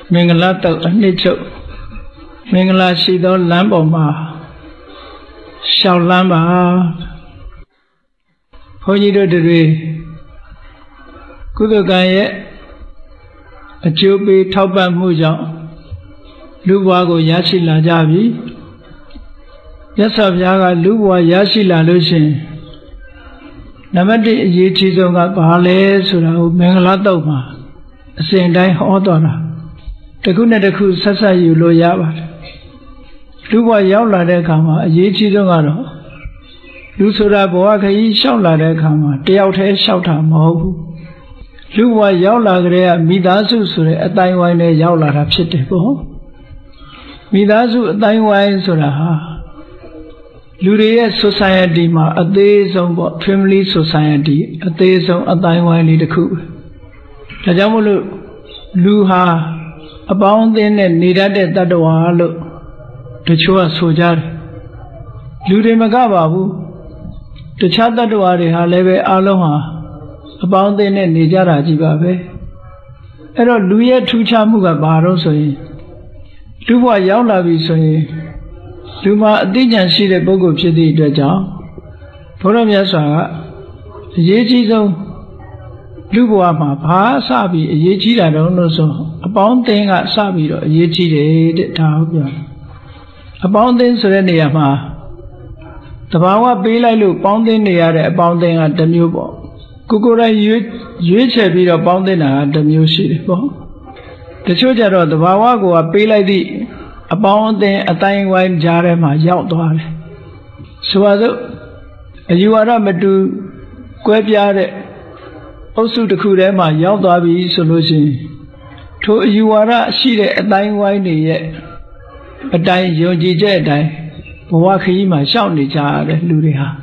မင်္ဂလာတောက်အနှစ်ချုပ်မင်္ဂလာရှိသောလမ်းပေါ်မှာရှောက်လမ်းပါဘုန်းကြီးတို့တွေကုသကံရဲ့အကျိုးပေးထောက်ပံ့မှုကြောင့်လူဘဝကိုရရှိလာကြပြီမြတ်စွာဘုရားကလူဘဝရရှိလာလို့ရှိရင်နံပါတ်1အရေးကြီးဆုံးကဘာလဲဆိုတာကိုမင်္ဂလာတောက်မှာအစဉ်တိုင်းဟောတော်တာတစ်ခုနဲ့တစ်ခုဆက်ဆက်ယူလို့ရပါတယ်လူဘဝရောက်လာတဲ့အခါမှာအရေးကြီးဆုံးကတော့လူဆိုတာဘဝခရီးလျှောက်လာတဲ့အခါမှာတယောက်တည်းလျှောက်တာမဟုတ်ဘူးလူဘဝရောက်လာကြတဲ့မိသားစုဆိုတဲ့အတိုင်းဝိုင်းနဲ့ရောက်လာတာဖြစ်တယ်ပေါ့မိသားစုအတိုင်းဝိုင်းဆိုတာဟာလူတွေရဲ့ society မှာအသေးဆုံးပေါ့ family society အသေးဆုံးအတိုင်းဝိုင်းလေးတစ်ခုဒါကြောင့်မို့လို့လူဟာအပေါင်းအသင်းနဲ့နေတတ်တဲ့တ attva လို့တချို့ကဆိုကြတယ်လူတွေမကပါဘူးတခြားတ attva တွေဟာလည်းပဲအားလုံးဟာအပေါင်းအသင်းနဲ့နေကြတာကြီးပါပဲအဲ့တော့လူရဲ့ထူးခြားမှုကဘာလို့ဆိုရင်လူဘဝရောက်လာပြီဆိုရင်လူမှာအသိဉာဏ်ရှိတဲ့ပုဂ္ဂိုလ်ဖြစ်သည့်အတွက်ကြောင့်ဘုရားမြတ်စွာကအရေးကြီးဆုံးလူဘဝမှာဘာစပြီးအရေးကြီးတာတုံးလို့ဆိုအပေါင်းအသင်းကစပြီးတော့အရေးကြီးတယ်တဲ့ဒါဟုတ်ပြောအပေါင်းအသင်းဆိုတဲ့နေရာမှာတဘာဝပေးလိုက်လို့ပေါင်းသင်းနေရတဲ့အပေါင်းအသင်းကတစ်မျိုးပေါ့ကိုယ်တိုင်ရွေးချယ်ပြီးတော့ပေါင်းသင်းတာကတစ်မျိုးရှိတယ်ပေါ့တချို့ကြတော့တဘာဝကိုပေးလိုက်သည့်အပေါင်းအသင်းအတိုင်းဝိုင်းကြားထဲမှာရောက်သွားတယ်ဆိုပါစို့အယူဝါဒမတူကွဲပြားတဲ့အုပ်စုတစ်ခုထဲမှာရောက်သွားပြီဆိုလို့ရှိရင်ထိုအယူဝါဒရှိတဲ့အတိုင်းဝိုင်းတွေရဲ့အတိုင်းယုံကြည်ချက်အတိုင်းဘဝခရီးမှာရှောက်နေကြရတဲ့လူတွေဟာ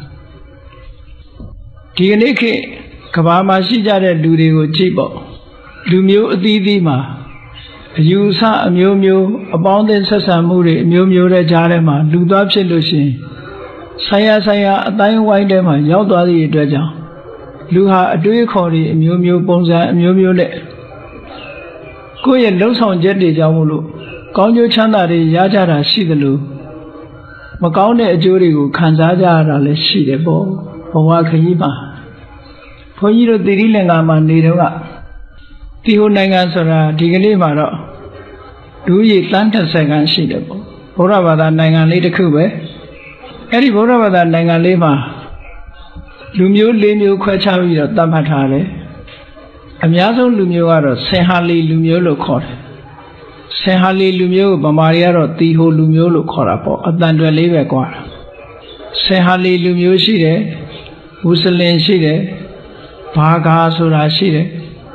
ဒီကနေ့ခေတ်ကမ္ဘာမှာရှိကြတဲ့လူတွေကိုကြည့်ပေါ့လူမျိုးအသီးသီးမှာအယူအဆအမျိုးမျိုးအပေါင်းအသင်းဆက်ဆံမှုတွေအမျိုးမျိုးတဲ့ကြားထဲမှာလူသားဖြစ်လို့ရှိရင်ဆိုင်ရာအတိုင်းဝိုင်းထဲမှာရောက်သွားသည့်အတွက်ကြောင့်လူဟာအတွေးအခေါ်တွေအမျိုးမျိုးပုံစံအမျိုးမျိုးနဲ့ကိုယ့်ရဲ့လှုပ်ဆောင်ချက်တွေကြောင့်မို့လို့ကောင်းကျိုးချမ်းသာတွေရကြတာရှိသလိုမကောင်းတဲ့အကျိုးတွေကိုခံစားကြရတာလည်းရှိတယ်ပေါ့ဘဝခရီးမှာဘုန်းကြီးတို့သီရိလင်္ကာမှာနေတော့ကတီဟိုနိုင်ငံဆိုတာဒီကနေ့မှာတော့လူကြီးတန်း30ခန်းရှိတယ်ပေါ့ဗုဒ္ဓဘာသာနိုင်ငံလေးတစ်ခုပဲအဲ့ဒီဗုဒ္ဓဘာသာနိုင်ငံလေးမှာလူမျိုး၄မျိုးခွဲခြားပြီးတော့သတ်မှတ်ထားတယ်အများဆုံးလူမျိုးကတော့ဆင်ဟာလီလူမျိုးလို့ခေါ်တယ်ဆင်ဟာလီလူမျိုးကိုဗမာတွေကတော့တီဟိုလူမျိုးလို့ခေါ်တာပေါ့အတန်တွယ်လေးပဲကွာဆင်ဟာလီလူမျိုးရှိတယ်မွတ်စလင်ရှိတယ်ဘာဂါဆိုတာရှိတယ်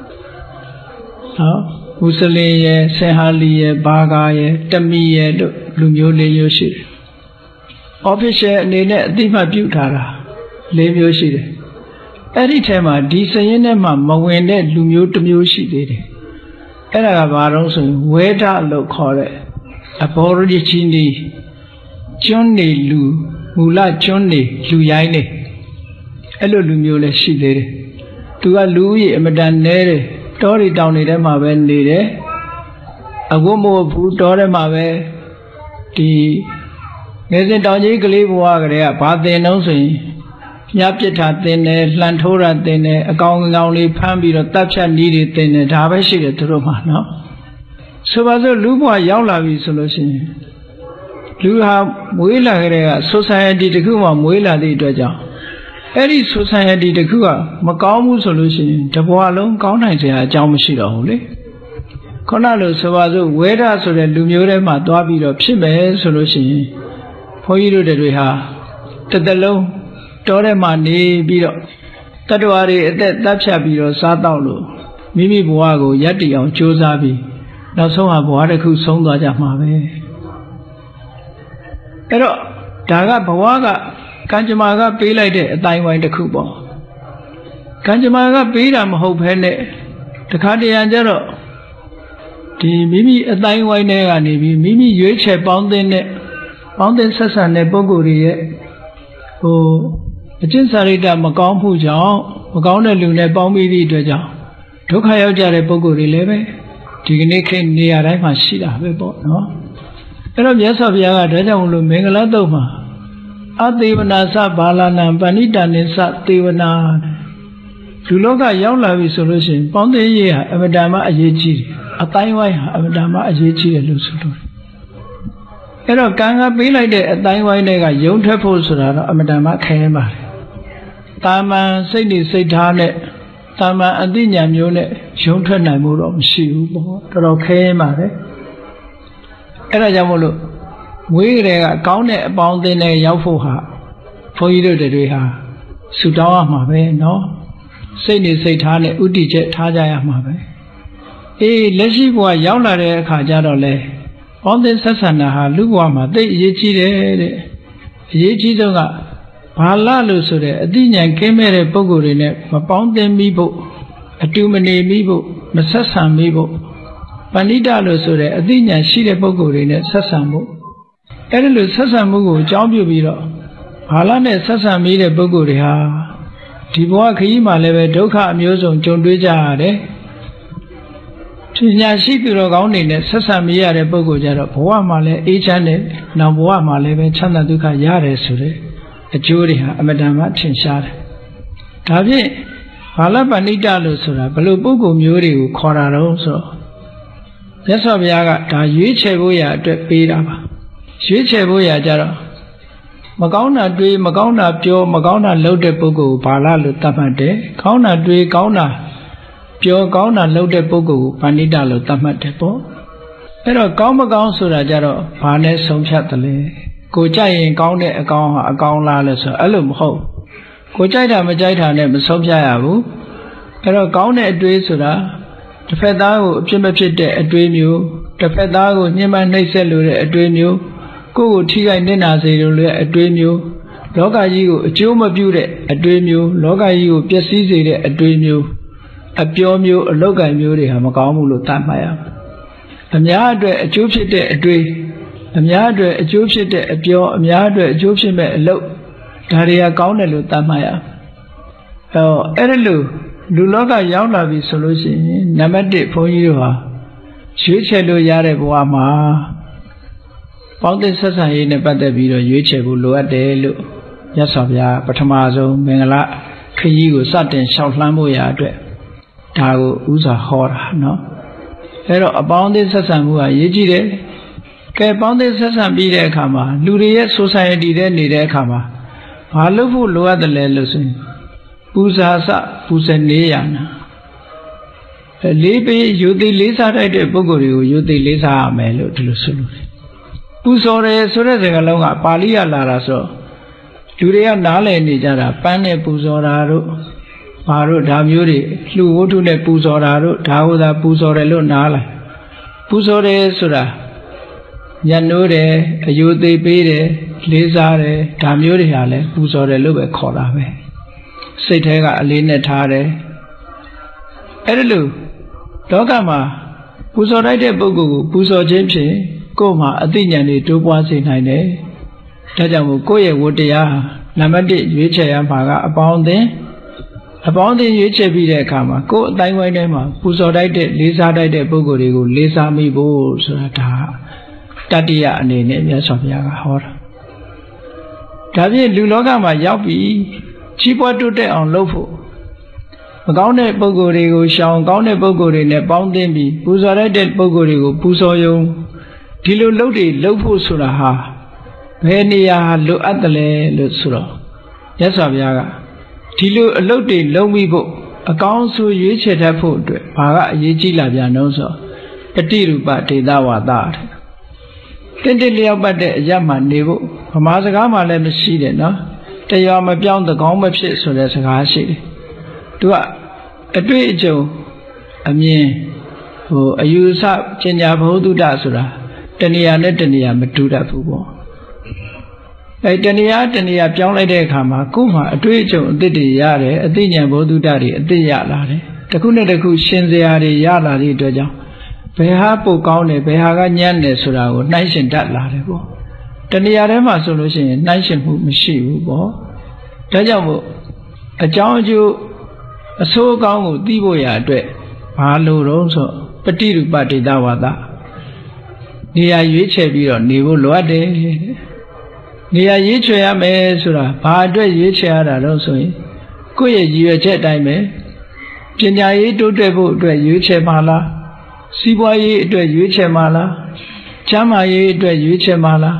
နော်မွတ်စလင်ရဲ့ဆင်ဟာလီရဲ့ဘာဂါရဲ့တမီရဲ့တို့လူမျိုး၄မျိုးရှိတယ် official အနေနဲ့အသိမှတ်ပြုထားတာ၄မျိုးရှိတယ်အဲ့ဒီထဲမှာဒီစရင်ထဲမှာမဝင်တဲ့လူမျိုးတစ်မျိုးရှိသေးတယ်အဲ့ဒါကဘာလို့ဆိုရင်ဝေဒလို့ခေါ်တဲ့ Aborigine ကျွန်းနေလူမူလကျွန်းနေလူရိုင်းနေအဲ့လိုလူမျိုးလည်းရှိသေးတယ်သူကလူဦးရေအမတန်နဲတယ်တောတွေတောင်တွေထဲမှာပဲနေတယ်အဝတ်မဟုတ်ဘူးတောထဲမှာပဲဒီငယ်စဉ်တောင်ကြီးကလေးဘဝကလေးကဘာသင်တော့ဆိုရင်ညပြစ်တာသင်တယ်လှန်ထိုးတာသင်တယ်အကောင်လေးဖမ်းပြီးတော့တပ်ဖြတ်နည်းတွေသင်တယ်ဒါပဲရှိတယ်သူတို့မှာနော်ဆိုပါစို့လူဘဝရောက်လာပြီဆိုလို့ရှိရင်လူဟာမွေးလာကြတဲ့က society တခုမှမွေးလာတဲ့အတွက်ကြောင့်အဲ့ဒီ society တခုကမကောင်းဘူးဆိုလို့ရှိရင်တဘဝလုံးကောင်းနိုင်စရာအကြောင်းမရှိတော့ဘူးလေခုနလိုဆိုပါစို့ဝေဒဆိုတဲ့လူမျိုးထဲမှာသွားပြီးတော့ဖြစ်မယ်ဆိုလို့ရှိရင်ဘုန်းကြီးတို့တွေဟာတစ်သက်လုံးတောထဲမှာနေပြီးတော့တ attva တွေအသက်တပ်ဖြတ်ပြီးတော့စားတော့လို့မိမိဘဝကိုရပ်တည်အောင်ကြိုးစားပြီးနောက်ဆုံးဟာဘဝတစ်ခုဆုံးသွားကြမှာပဲအဲ့တော့ဒါကဘဝကကံကြမ္မာကပေးလိုက်တဲ့အတိုင်းဝိုင်းတစ်ခုပေါ့ကံကြမ္မာကပေးတာမဟုတ်ဘဲနဲ့တခါတရံကျတော့ဒီမိမိအတိုင်းဝိုင်းထဲကနေပြီးမိမိရွေးချယ်ပေါင်းသင်းဆက်ဆံတဲ့ပုဂ္ဂိုလ်တွေရဲ့အကျင့်စာရိတ္တမကောင်းမှုကြောင့်မကောင်းတဲ့လူနဲ့ပေါင်းပြီးသည့်အတွက်ကြောင့်ဒုက္ခရောက်ကြတဲ့ပုဂ္ဂိုလ်တွေလည်းပဲဒီဒီကနေ့ခေတ်နေရာတိုင်းမှာရှိတာပဲပေါ့နော်အဲ့တော့မြတ်စွာဘုရားကဒါကြောင့်မလို့မင်္ဂလာတုတ်မှာအသေဝနာသဘာလနာပဏိတနိသသေဝနာလူလောကရောက်လာပြီဆိုလို့ရှိရင်ပေါင်းသိရေးဟာအမတ္တမအရေးကြီးတယ်အတိုင်းဝိုင်းဟာအမတ္တမအရေးကြီးတယ်လို့ဆိုလို့အဲ့တော့ကံကပေးလိုက်တဲ့အတိုင်းဝိုင်းတွေကယုံထွက်ဖို့ဆိုတာတော့အမတ္တမခဲပါတယ်တာမန်စိတ်နေစိတ်ထားနဲ့တာမန်အသိဉာဏ်မျိုးနဲ့ယုံထွက်နိုင်မှုတော့မရှိဘူးပေါ့တော်တော်ခဲပါတယ်အဲ့ဒါကြောင့်မို့လို့မွေးကလေးကကောင်းတဲ့အပေါင်းအသင်းတွေရောက်ဖို့ဟာဘုန်းကြီးတို့တွေဟာဆူတောင်းရမှာပဲနော်စိတ်နေစိတ်ထားနဲ့ဥတည်ချက်ထားကြရမှာပဲအေးလက်ရှိဘဝရောက်လာတဲ့အခါကျတော့လေပေါင်းသင်းဆက်ဆံတာဟာလူဘဝမှာသိအရေးကြီးတယ်တဲ့အရေးကြီးဆုံးကဘာလလို့ဆိုတဲ့အသိဉာဏ်ကင်းမဲ့တဲ့ပုဂ္ဂိုလ်တွေနဲ့မပေါင်းသင်းမိဖို့အတူမနေမိဖို့မဆက်ဆံမိဖို့ပဏိတလို့ဆိုတဲ့အသိဉာဏ်ရှိတဲ့ပုဂ္ဂိုလ်တွေနဲ့ဆက်ဆံဖို့အဲ့ဒီလိုဆက်ဆံမှုကိုအကြောင်းပြုပြီးတော့ဘာလနဲ့ဆက်ဆံမိတဲ့ပုဂ္ဂိုလ်တွေဟာဒီဘဝခရီးမှာလည်းပဲဒုက္ခအမျိုးစုံကြုံတွေ့ကြရတယ်ပညာရှိသူတော်ကောင်းတွေနဲ့ဆက်ဆံမိရတဲ့ပုဂ္ဂိုလ်ကြတော့ဘဝမှာလည်းအေးချမ်းတယ်နောက်ဘဝမှာလည်းပဲချမ်းသာဒုက္ခရတယ်ဆိုတဲ့အကျိုးတွေဟာအမတန်မှထင်ရှားတယ်ဒါဖြင့်ဘာလပဏိတလို့ဆိုတာဘယ်လိုပုဂ္ဂိုလ်မျိုးတွေကိုခေါ်တာတော့ဆိုတော့မြတ်စွာဘုရားကဒါရွေးချယ်ဖို့ရအတွက်ပေးတာပါရွေးချယ်ဖို့ရကြတော့မကောင်းတာတွေးမကောင်းတာပြောမကောင်းတာလုပ်တဲ့ပုဂ္ဂိုလ်ကိုဘာလလို့သတ်မှတ်တယ်ကောင်းတာတွေးကောင်းတာပြောကောင်းတာလုပ်တဲ့ပုဂ္ဂိုလ်ကိုပဏိတလို့သတ်မှတ်တယ်ပေါ့အဲ့တော့ကောင်းမကောင်းဆိုတာကြတော့ဘာနဲ့ဆုံးဖြတ်တယ်လဲကိုကြိုက်ရင်ကောင်းတဲ့အကောင်းဟာအကောင်းလားလို့ဆိုအဲ့လိုမဟုတ်ကိုကြိုက်တာမကြိုက်တာနဲ့မဆုံးဖြတ်ရဘူးအဲ့တော့ကောင်းတဲ့အတွေးဆိုတာတစ်ဖက်သားကိုအပြစ်မဖြစ်တဲ့အတွေးမျိုးတစ်ဖက်သားကိုညှဉ်းပန်းနှိပ်စက်လို့တဲ့အတွေးမျိုးကိုယ်ကိုထိခိုက်နစ်နာစေလို့တဲ့အတွေးမျိုးလောကကြီးကိုအကျိုးမပြုတဲ့အတွေးမျိုးလောကကြီးကိုပျက်စီးစေတဲ့အတွေးမျိုးအပြောမျိုးအလောက်ကံမျိုးတွေဟာမကောင်းဘူးလို့သတ်မှတ်ရမယ်အများအတွက်အကျိုးဖြစ်တဲ့အတွေးအများအတွက်အကျိုးဖြစ်တဲ့အပြောအများအတွက်အကျိုးဖြစ်မဲ့အလုပ်ဒါတွေကကောင်းတယ်လို့သတ်မှတ်ရအဲ့ဒါလို့လူလောကရောက်လာပြီဆိုလို့ရှိရင်နံပါတ်1ဘုန်းကြီးတို့ဟာရွေးချယ်လို့ရတဲ့ဘဝမှာပေါင်းသင်းဆက်ဆံရေးနဲ့ပတ်သက်ပြီးတော့ရွေးချယ်ဖို့လိုအပ်တယ်လို့မြတ်စွာဘုရားပထမဆုံးမင်္ဂလာခရီးကိုစတင်လျှောက်လှမ်းဖို့ရာအတွက်ဒါကိုဥစွာဟောတာနော်အဲ့တော့အပေါင်းအသင်းဆက်ဆံမှုဟာအရေးကြီးတယ်ကဲပေါင်းသင်းဆက်ဆံပြီးတဲ့အခါမှာလူတွေရဲ့ society ထဲနေတဲ့အခါမှာဘာလုပ်ဖို့လိုအပ်တယ်လဲလို့ဆိုရင်ပူဇာစပူဇေနေရနာလေးပေးယူသိလေးစားတတ်တဲ့ပုဂ္ဂိုလ်တွေကိုယူသိလေးစားရမယ်လို့ဒီလိုဆိုလို့ပူဇော်တယ်ဆိုတဲ့စကားလုံးကပါဠိရလာတာဆိုလူတွေကနားလည်နေကြတာပန်းနဲ့ပူဇော်တာတို့ဘာတို့ဒါမျိုးတွေလှူဝတ္ထုနဲ့ပူဇော်တာတို့ဒါဟုသာပူဇော်တယ်လို့နားလိုက်ပူဇော်တယ်ဆိုတာညနိုးတယ်အယုသိပေးတယ်လေးစားတယ်ဒါမျိုးတွေဟာလည်းပူဇော်တယ်လို့ပဲခေါ်တာပဲစိတ်ထဲကအလေးနဲ့ထားတယ်အဲ့ဒါလို့လောကမှာပူဇော်လိုက်တဲ့ပုဂ္ဂိုလ်ကိုပူဇော်ခြင်းဖြင့်ကိုယ်မှာအသိဉာဏ်တွေတိုးပွားစေနိုင်တယ်ဒါကြောင့်မို့ကိုယ့်ရဲ့ဝတ္တရားနံပါတ်1ရွေးချယ်ရမှာကအပေါင်းအသင်းရွေးချယ်ပြီးတဲ့အခါမှာကိုယ်အတိုင်းဝိုင်းထဲမှာပူဇော်တိုက်တဲ့လေးစားတိုက်တဲ့ပုဂ္ဂိုလ်တွေကိုလေးစားမိဖို့ဆိုတာဒါတတိယအနေနဲ့မြတ်စွာဘုရားကဟောတာဒါဖြင့်လူလောကမှာရောက်ပြီးကြီးပွားတိုးတက်အောင်လုပ်ဖို့မကောင်းတဲ့ပုဂ္ဂိုလ်တွေကိုရှောင်ကောင်းတဲ့ပုဂ္ဂိုလ်တွေနဲ့ပေါင်းသင်းပြီးပူဇော်တိုက်တဲ့ပုဂ္ဂိုလ်တွေကိုပူဇော်ယုံဒီလိုလုပ်တွေလုပ်ဖို့ဆိုတာဟာဘယ်နေရာလိုအပ်တယ်လဲလို့ဆိုတော့မြတ်စွာဘုရားကဒီလိုအလုပ်တွေလုပ်ပြီးဖို့အကောင်းဆုံးရွေးချယ်တတ်ဖို့အတွက်ဘာကအရေးကြီးလာပြန်တော့ဆိုတတိရူပဒေသဝါဒတဲ့လျောက်ပတ်တဲ့အရမှနေဖို့ဗမာစကားမှလည်းမရှိတယ်နော်တရားမပြောင်းတကောင်းမဖြစ်ဆိုတဲ့စကားရှိတယ်သူကအတွေ့အကြုံအမြင်အယူဆပညာဘုဒ္ဓတဆိုတာတဏှာနဲ့တဏှာမတူတတ်ဘူးပေါ့အဲတဏှာပြောင်းလိုက်တဲ့အခါမှာကိုယ်မှာအတွေ့အကြုံအသစ်တွေရတယ်အသိဉာဏ်ဘုဒ္ဓတတွေအသစ်ရလာတယ်တစ်ခုနဲ့တစ်ခုရှင်းစရာတွေရလာတဲ့အတွက်ကြောင့်ဘယ်ဟာပိုကောင်းတယ်ဘယ်ဟာကညံ့တယ်ဆိုတာကိုနှိုင်းယှဉ်တတ်လာတယ်ပေါ့တဏှာထဲမှာဆိုလို့ရှိရင်နှိုင်းယှဉ်မှုမရှိဘူးပေါ့ဒါကြောင့်မို့အကြောင်းအကျိုးအဆိုးအကောင်းကိုသိဖို့ရအတွက်ဘာလို့တော့ဆိုပฏิရူပဒေတာဝါဒနေရာရွေးချယ်ပြီးတော့နေဖို့လိုအပ်တယ်နေရာရွေးချယ်ရမယ်ဆိုတာဘာအတွက်ရွေးချယ်ရတာတော့ဆိုရင်ကိုယ့်ရဲ့ရည်ရွယ်ချက်အတိုင်းပဲပညာရေးတိုးတက်ဖို့အတွက်ရွေးချယ်ပါလားစီးပွားရေးအတွက်ရွေးချယ်ပါလားကျန်းမာရေးအတွက်ရွေးချယ်ပါလား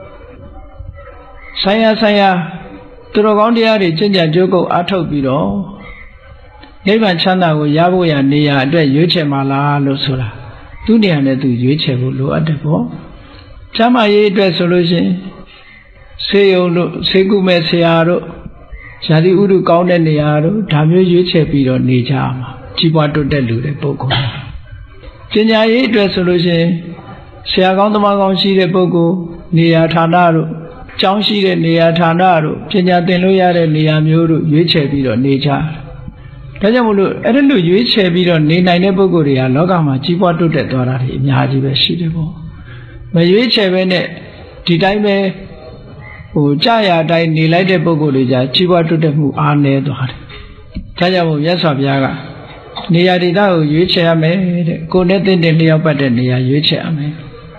ဆိုင်ရာသူတော်ကောင်းတရားတွေကျင့်ကြံကြိုးကုပ်အားထုတ်ပြီးတော့နိဗ္ဗာန်ချမ်းသာကိုရဖို့ရနေရာအတွက်ရွေးချယ်ပါလားလို့ဆိုတာသူ့နေရာနဲ့သူရွေးချယ်ဖို့လိုအပ်တယ်ပေါ့ကျမ်းမာရေးအတွက်ဆိုလို့ရှိရင်ဆေးရုံတို့ဆေးကုမဲ့ဆရာတို့ဇာတိဥဒုကောင်းတဲ့နေရာတို့ဒါမျိုးရွေးချယ်ပြီးတော့နေကြမှာကြီးပွားတိုးတက်လူတဲ့ပုဂ္ဂိုလ်ပညာရေးအတွက်ဆိုလို့ရှိရင်ဆရာကောင်းသမားကောင်းရှိတဲ့ပုဂ္ဂိုလ်နေရာဌာနတို့ကျောင်းရှိတဲ့နေရာဌာနတို့ပညာသင်လို့ရတဲ့နေရာမျိုးတို့ရွေးချယ်ပြီးတော့နေကြဒါကြောင့်မလို့အဲ့ဒါလို့ရွေးချယ်ပြီးတော့နေနိုင်တဲ့ပုဂ္ဂိုလ်တွေကလောကမှာကြီးပွားတိုးတက်သွားတာတွေအများကြီးပဲရှိတယ်ပေါ့မရွေးချယ်ပဲနဲ့ဒီတိုင်းပဲကြာရအတိုင်းနေလိုက်တဲ့ပုဂ္ဂိုလ်တွေじゃကြီးပွားတိုးတက်မှုအားနည်းသွားတယ်ဒါကြောင့်မို့မြတ်စွာဘုရားကနေရာဒေသကိုရွေးချယ်ရမယ်တဲ့ကိုယ်နဲ့တင့်တယ်လျောက်ပတ်တဲ့နေရာရွေးချယ်ရမယ်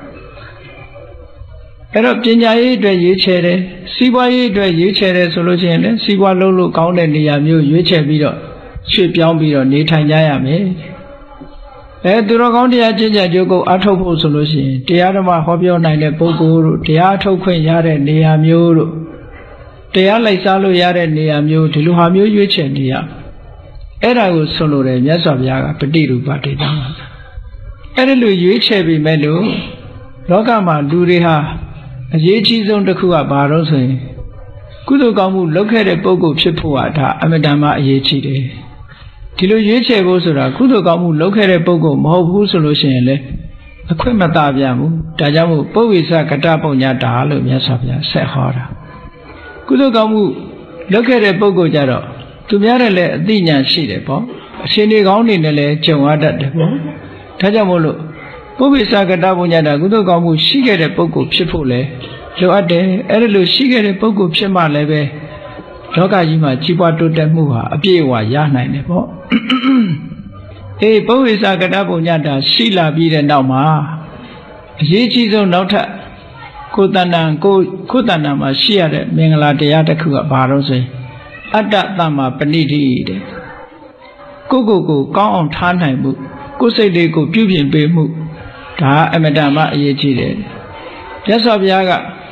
အဲ့တော့ပညာရေးအတွက်ရွေးချယ်တယ်စီးပွားရေးအတွက်ရွေးချယ်တယ်ဆိုလို့ရှိရင်လည်းစီးပွားလုပ်လို့ကောင်းတဲ့နေရာမျိုးရွေးချယ်ပြီးတော့ရွှေ့ပြောင်းပြီးတော့နေထိုင်ကြရမယ်သူတော်ကောင်းတရားကျင့်ကြံကြိုးကုပ်အားထုတ်ဖို့ဆိုလို့ရှိရင်တရားဓမ္မဟောပြောနိုင်တဲ့ပုဂ္ဂိုလ်တို့တရားထုတ်ခွင့်ရတဲ့နေရာမျိုးတို့တရားလိုက်စားလို့ရတဲ့နေရာမျိုးဒီလိုဟာမျိုးရွေးချယ်နေရအဲ့ဒါကိုဆိုလိုတယ်မြတ်စွာဘုရားကပฏิရူပဒေတာဝါဒအဲ့ဒီလိုရွေးချယ်ပြီးမဲ့လို့လောကမှာလူတွေဟာအရေးကြီးဆုံးတစ်ခုကဘာလို့ဆိုရင်ကုသိုလ်ကောင်းမှုလုပ်ခဲ့တဲ့ပုဂ္ဂိုလ်ဖြစ်ဖို့ဟာဒါအမြဲတမ်းအရေးကြီးတယ်ဒီလိုရွေးချယ်ဖို့ဆိုတာကုသိုလ်ကောင်းမှုလုပ်ခဲ့တဲ့ပုဂ္ဂိုလ်မဟုတ်ဘူးဆိုလို့ရှိရင်လည်းအခွင့်မသာပြန်ဘူးဒါကြောင့်မို့ပုဗ္ဗေစကတပုညတာလို့မြတ်စွာဘုရားဆက်ဟောတာကုသိုလ်ကောင်းမှုလုပ်ခဲ့တဲ့ပုဂ္ဂိုလ်ကြတော့သူများတဲ့လည်းအသိဉာဏ်ရှိတယ်ပေါ့အရှင်တွေကောင်းနေနဲ့လည်းကြုံရတတ်တယ်ပေါ့ဒါကြောင့်မို့လို့ပုဗ္ဗေစကတပုညတာကုသိုလ်ကောင်းမှုရှိခဲ့တဲ့ပုဂ္ဂိုလ်ဖြစ်ဖို့လဲလိုအပ်တယ်အဲ့ဒါလို့ရှိခဲ့တဲ့ပုဂ္ဂိုလ်ဖြစ်မှလည်းပဲလောကကြီးမှာကြီးပွားတိုးတက်မှုဟာအပြည့်အဝရနိုင်တယ်ပေါ့ပုဗ္ဗေစကတပုညတာရှိလာပြီးတဲ့နောက်မှာအရေးကြီးဆုံးနောက်ထပ်ကိုယ်တဏ္ဍာမှာရှိရတဲ့မင်္ဂလာတရားတစ်ခုကဘာလို့ဆိုရင်အတ္တသမ္မာပဏိတိတဲ့ကိုကောင်းအောင်ထားနိုင်မှုကိုယ်စိတ်လေးကိုပြုပြင်ပေးမှုဒါအမတန်မှအရေးကြီးတယ်မြတ်စွာဘုရားက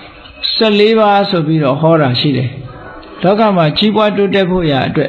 14ပါးဆိုပြီးတော့ဟောတာရှိတယ်လောကမှာကြီးပွားတိုးတက်ဖို့ရာအတွက်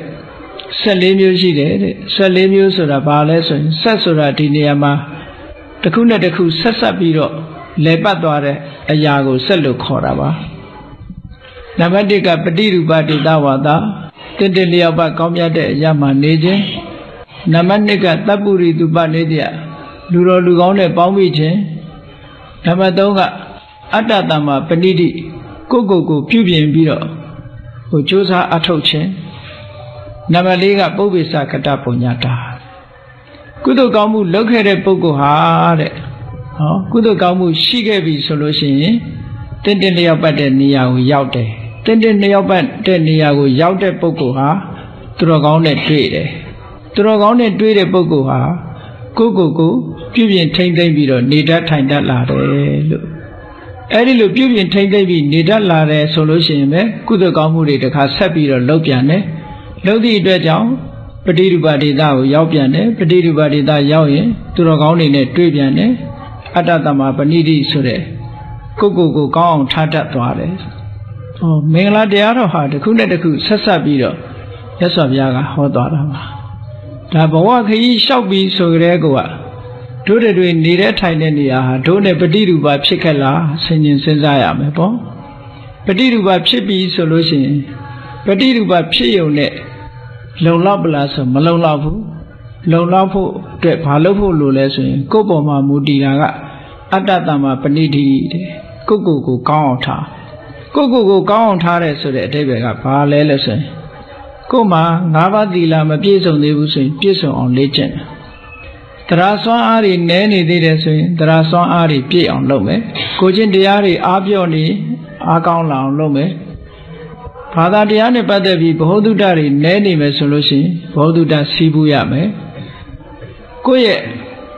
14မျိုးရှိတယ်တဲ့14မျိုးဆိုတာဘာလဲဆိုရင်ဆက်ဆိုတာဒီနေရာမှာတစ်ခုနဲ့တစ်ခုဆက်ပြီးတော့လဲပတ်သွားတဲ့အရာကိုဆက်လို့ခေါ်တာပါနံပါတ်1ကပฏิရူပဒေတာဝါဒတင့်တယ်လျောက်ပတ်ကောင်းမြတ်တဲ့အရာမှာနေခြင်းနံပါတ်2ကသပ္ပုရိတုပနေတ္တလူတော်လူကောင်းနဲ့ပေါင်းမိခြင်းနံပါတ်3ကအတ္တသမ္မာပဏိတိကိုပြုပြင်ပြီးတော့ကြိုးစားအထောက်ခြင်းနံပါတ်4ကပုဗ္ဗေစကတပုညတာကုသိုလ်ကောင်းမှုလုပ်ခဲ့တဲ့ပုဂ္ဂိုလ်ဟာတဲ့ကုသိုလ်ကောင်းမှုရှိခဲ့ပြီဆိုလို့ရှိရင်တင့်လျောက်ပတ်တဲ့နေရာကိုရောက်တယ်တင့်လျောက်ပတ်တဲ့နေရာကိုရောက်တဲ့ပုဂ္ဂိုလ်ဟာသူတော်ကောင်းနဲ့တွေ့တယ်သူတော်ကောင်းနဲ့တွေ့တဲ့ပုဂ္ဂိုလ်ဟာကိုပြုပြင်ထိမ့်သိမ့်ပြီးတော့နေတတ်ထိုင်တတ်လာတယ်လို့အဲ့ဒီလိုပြုပြင်ထိမ့်သိမ့်ပြီးနေတတ်လာတယ်ဆိုလို့ရှိရင်ပဲကုသိုလ်ကောင်းမှုတွေတခါဆက်ပြီးတော့လုပ်ပြန်တယ်လုပ်သည့်အတွက်ကြောင့်ပฏิရူပဒေတာကိုရောက်ပြန်တယ်ပฏิရူပဒေတာရောက်ရင်သူတော်ကောင်းတွေနဲ့တွေ့ပြန်တယ်အတ္တသမ္မာပဏိတိဆိုတဲ့ကိုကောင်းအောင်ထားတတ်သွားတယ်မင်္ဂလာတရားတော်ဟာတစ်ခုနဲ့တစ်ခုဆက်ပြီးတော့မြတ်စွာဘုရားကဟောသွားတာပါဒါဘဝခရီးလျှောက်ပြီးဆိုကြတဲ့ကောတို့တွေနေတဲ့ထိုင်တဲ့နေရာဟာတို့နဲ့ပฏิရူပဖြစ်ခဲ့လားဆင်ခြင်စဉ်းစားရမယ်ပေါ့ပฏิရူပဖြစ်ပြီးဆိုလို့ရှိရင်ပฏิရူပဖြစ်ရုံနဲ့လုံလောက်ပလားဆိုမလုံလောက်ဘူးလုံလောက်ဖို့အတွက်ဘာလုပ်ဖို့လိုလဲဆိုရင်ကိုယ့်ပေါ်မှာမူတည်တာကအတ္တသမ္မာပဏိတိတဲ့ကိုကောင်းအောင်ထားကိုကောင်းအောင်ထားတယ်ဆိုတဲ့အဓိပ္ပာယ်ကဘာလဲလို့ဆိုရင်ကိုယ်မှာ၅ပါးသီလမပြည့်စုံသေးဘူးဆိုရင်ပြည့်စုံအောင်လေ့ကျင့်တရားစွမ်းအားတွေနည်းနေသေးတယ်ဆိုရင်တရားစွမ်းအားတွေပြည့်အောင်လုပ်မယ်ကိုချင်းတရားတွေအားပြော့နေအားကောင်းလာအောင်လုပ်မယ်ဘာသာတရားနဲ့ပတ်သက်ပြီးဘ ਹੁ တုတ္တတွေနည်းနေမယ်ဆိုလို့ရှိရင်ဘ ਹੁ တုတ္တစီးပူးရမယ်ကိုယ့်ရဲ့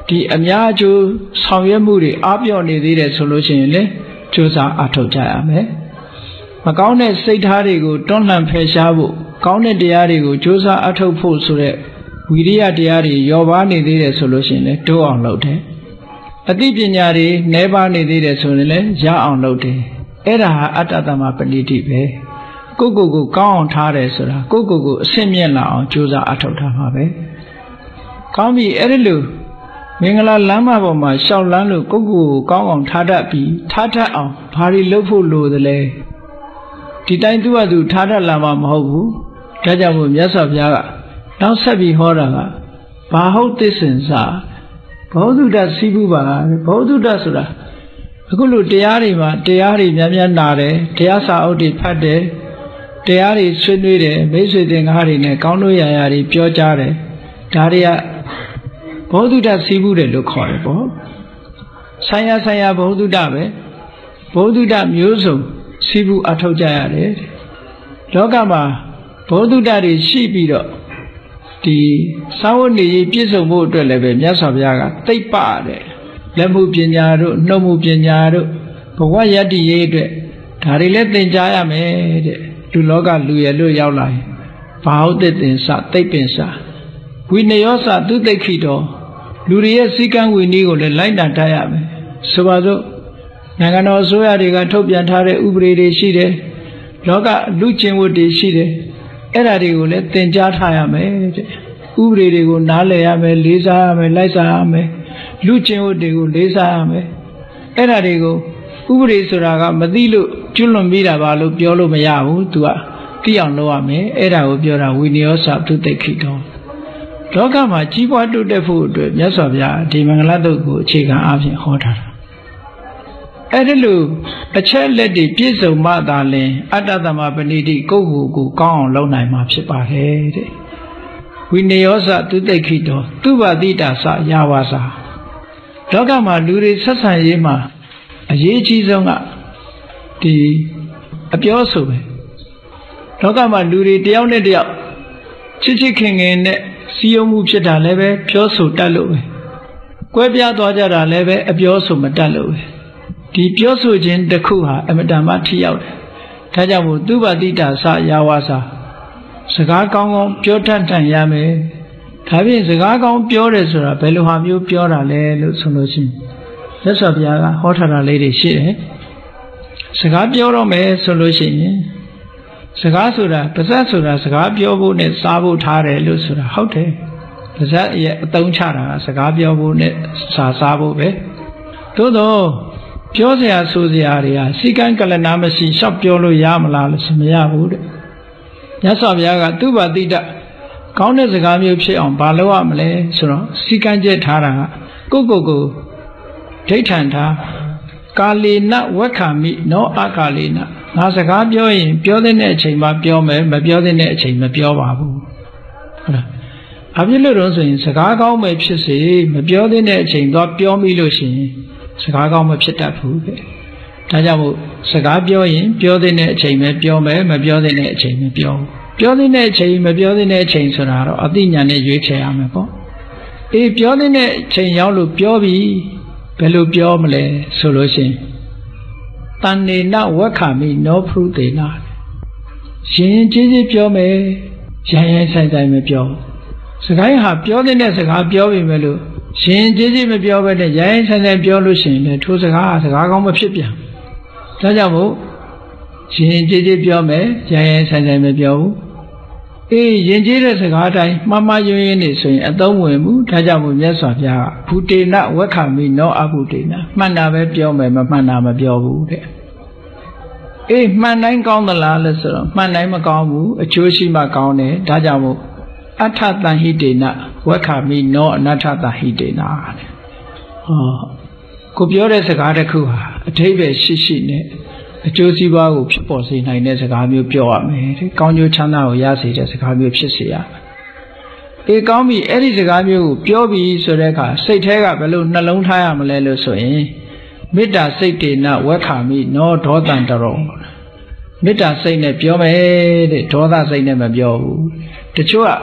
ဒီအများကျိုးဆောင်ရွက်မှုတွေအားပြောနေသေးတယ်ဆိုလို့ရှိရင်လေကြိုးစားအားထုတ်ကြရမယ်မကောင်းတဲ့စိတ်ထားတွေကိုတွန်းလှန်ဖယ်ရှားဖို့ကောင်းတဲ့တရားတွေကိုကြိုးစားအားထုတ်ဖို့ဆိုတဲ့ဝိရိယတရားတွေရောပါနေသေးတယ်ဆိုလို့ရှိရင်လေတိုးအောင်လုပ်တယ်အသိပညာတွေနည်းပါးနေသေးတယ်ဆိုရင်လည်းရအောင်လုပ်တယ်အဲ့ဒါဟာအတ္တသမပဏိတိပဲကိုကောင်းအောင်ထားတယ်ဆိုတာကိုအဆင့်မြင့်လာအောင်ကြိုးစားအထောက်ထားမှာပဲကောင်းပြီအဲ့ဒီလိုမင်္ဂလာလမ်းမပေါ်မှာရှောက်လန်းလို့ကိုကောင်းအောင်ထားတတ်ပြီးထားတတ်အောင်ဘာတွေလုပ်ဖို့လိုသလဲဒီတိုင်းသူ့ဟာသူထားတတ်လာမှာမဟုတ်ဘူးဒါကြောင့်မို့မြတ်စွာဘုရားကနောက်ဆက်ပြီးဟောတာကဘာဟုတ်သစ္စင်စာဘောဓုတ္တစီးပူပါဘောဓုတ္တဆိုတာအခုလိုတရားတွေမှာတရားတွေများများနာတယ်တရားစာအုပ်တွေဖတ်တယ်တရားတွေဆွေးနွေးတယ်မိတ်ဆွေသင်္ကားတွေနဲ့ကောင်းလို့ရာရာတွေပြောကြတယ်ဒါတွေကဘောဓုတ္တစီးပူတယ်လို့ခေါ်တယ်ပေါ့ဆိုင်ရာဘောဓုတ္တပဲဘောဓုတ္တမျိုးစုံစီးပူအထောက်ကြရတယ်လောကမှာဘောဓုတ္တတွေရှိပြီးတော့ဒီသာဝတိပြည့်စုံဖို့အတွက်လည်းပဲမြတ်စွာဘုရားကသိပ္ပတဲ့လက်မှုပညာတို့နှုတ်မှုပညာတို့ဘဝယတ္တိရေးအတွက်ဒါတွေလည်းသင်ကြားရမယ်တဲ့လူလောကလူရလို့ရောက်လာရင်ဘာဟုတ်တဲ့သင်္စသိပ္ပင်္စဝိနယောစသူသိခိတော်လူတွေရဲ့စည်းကမ်းဝိနည်းကိုလည်းလိုက်နာတတ်ရမယ်ဆိုပါစို့နိုင်ငံတော်အစိုးရတွေကထုတ်ပြန်ထားတဲ့ဥပဒေတွေရှိတယ်လောကလူကျင့်ဝတ်တွေရှိတယ်အဲ့ဒါတွေကိုလည်းသင်ကြားထားရမယ်တဲ့ဥပဒေတွေကိုနားလည်ရမယ်လေးစားရမယ်လိုက်စားရမယ်လူကျင့်ဝတ်တွေကိုလေးစားရမယ်အဲ့ဒါတွေကိုဥပဒေဆိုတာကမသိလို့ကျွလွန်ပြီးတာပါလို့ပြောလို့မရဘူးသူကသိအောင်လုပ်ရမယ်အဲ့ဒါကိုပြောတာဝိနည်းစသုတိခိတောလောကမှာကြီးပွားတိုးတက်ဖို့အတွက်မြတ်စွာဘုရားဒီမင်္ဂလာတုတ်ကိုအခြေခံအားဖြင့်ဟောထားတာအဲ့ဒီလိုအချက်လက်တွေပြည့်စုံမှသာလင်အတ္တသမပဏိတိကိုကောင်းအောင်လုပ်နိုင်မှာဖြစ်ပါတယ်တဲ့ဝိနည်းစသုတိခိတောသူဘတိတာစယာဝါစာလောကမှာလူတွေဆက်ဆံရေးမှာအရေးကြီးဆုံးကဒီအပြောဆိုပဲလောကမှာလူတွေတယောက်နဲ့တယောက်ချစ်ခင်နဲ့စီယုံမှုဖြစ်တာလည်းပဲပြောဆိုတတ်လို့ပဲကွဲပြားသွားကြတာလည်းပဲအပြောဆိုမတတ်လို့ပဲဒီပြောဆိုခြင်းတစ်ခုဟာအမတန်မှထိရောက်တယ်ဒါကြောင့်မို့သူဘတိတာစယာဝါစာစကားကောင်းပြောတတ်ရမယ်ဒါဖြင့်စကားကောင်းပြောတယ်ဆိုတာဘယ်လိုဟာမျိုးပြောတာလဲလို့ဆိုလို့ရှိရင်မြတ်စွာဘုရားကဟောထားတာလေးတွေရှိတယ်စကားပြောတော့မယ်ဆိုလို့ရှိရင်စကားဆိုတာပါဇက်ဆိုတာစကားပြောဖို့နဲ့စားဖို့ထားတယ်လို့ဆိုတာဟုတ်တယ်ပါဇက်ရဲ့အသုံးချတာကစကားပြောဖို့နဲ့စားဖို့ပဲသို့တော့ပြောစရာဆိုစရာတွေကစိကံကလနာမရှိရှောက်ပြောလို့ရမလားလို့ဆိုမရဘူးတဲ့မြတ်စွာဘုရားကသူဘတိတကောင်းတဲ့စကားမျိုးဖြစ်အောင်ဘာလုပ်ရမလဲဆိုတော့စိကံကျက်ထားတာကကိုဒိဋ္ဌံထားကာလေနဝက္ခမိနောအကာလေနငါစကားပြောရင်ပြောတဲ့အချိန်မှာပြောမယ်မပြောတဲ့အချိန်မပြောပါဘူးဟုတ်လားအပြစ်လို့တော့ဆိုရင်စကားကောင်းမယ်ဖြစ်စေမပြောတဲ့အချိန်တော့ပြောမိလို့ရှိရင်စကားကောင်းမဖြစ်တတ်ဘူးပဲဒါကြောင့်မို့စကားပြောရင်ပြောတဲ့အချိန်ပဲပြောမယ်မပြောတဲ့အချိန်မပြောဘူးပြောတဲ့အချိန်မပြောတဲ့အချိန်ဆိုတာတော့အသိဉာဏ်နဲ့ရွေးချယ်ရမယ်ပေါ့အေးပြောတဲ့အချိန်ရောက်လို့ပြောပြီဘယ်လိုပြောမလဲဆိုလို့ရှိရင်တဏ္ဍေနဝက္ခမိနောဖုတေနရှင်ကြီးပြောမယ်ရိုင်းဆိုင်မပြောစကားဟာပြောတဲ့စကားပြောပြီမဲ့လို့ရှင်ကြီးမပြောဘဲနဲ့ရိုင်းဆိုင်ပြောလို့ရှိရင်လည်းထိုစကားကောင်းမဖြစ်ပြန်ဒါကြောင့်မို့ရှင်ကြီးပြောမယ်ရိုင်းဆိုင်မပြောဘူးအေးယဉ်ကျေးတဲ့စကားတိုင်းမှားယွင်းနေဆိုရင်အသုံးဝင်မှုဒါကြောင့်မို့မြတ်စွာဘုရားကဘူတေနဝက္ခမိနောအဘူတေနမှန်တာပဲပြောမယ်မမှန်တာမပြောဘူးတဲ့အေးမှန်တိုင်းကောင်းသလားလဲဆိုတော့မှန်တိုင်းမကောင်းဘူးအကျိုးရှိမှကောင်းတယ်ဒါကြောင့်မို့အထတံဟိတေနဝက္ခမိနောအနထတံဟိတေနတဲ့ဟောကိုပြောတဲ့စကားတစ်ခုဟာအထိပ္ပယ်ရှိနဲ့အကျိုးစီးပွားကိုဖြစ်ပေါ်စေနိုင်တဲ့စကားမျိုးပြောရမယ်တဲ့ကောင်းကျိုးချမ်းသာကိုရစေတဲ့စကားမျိုးဖြစ်စေရမယ်အေးကောင်းပြီအဲ့ဒီစကားမျိုးကိုပြောပြီးဆိုတဲ့အခါစိတ်ထဲကဘယ်လိုနှလုံးထားရမလဲလို့ဆိုရင်မေတ္တာစိတ်တေနဝက္ခမိနောဒေါသံတရောမေတ္တာစိတ်နဲ့ပြောမယ်တဲ့ဒေါသစိတ်နဲ့မပြောဘူးတချို့က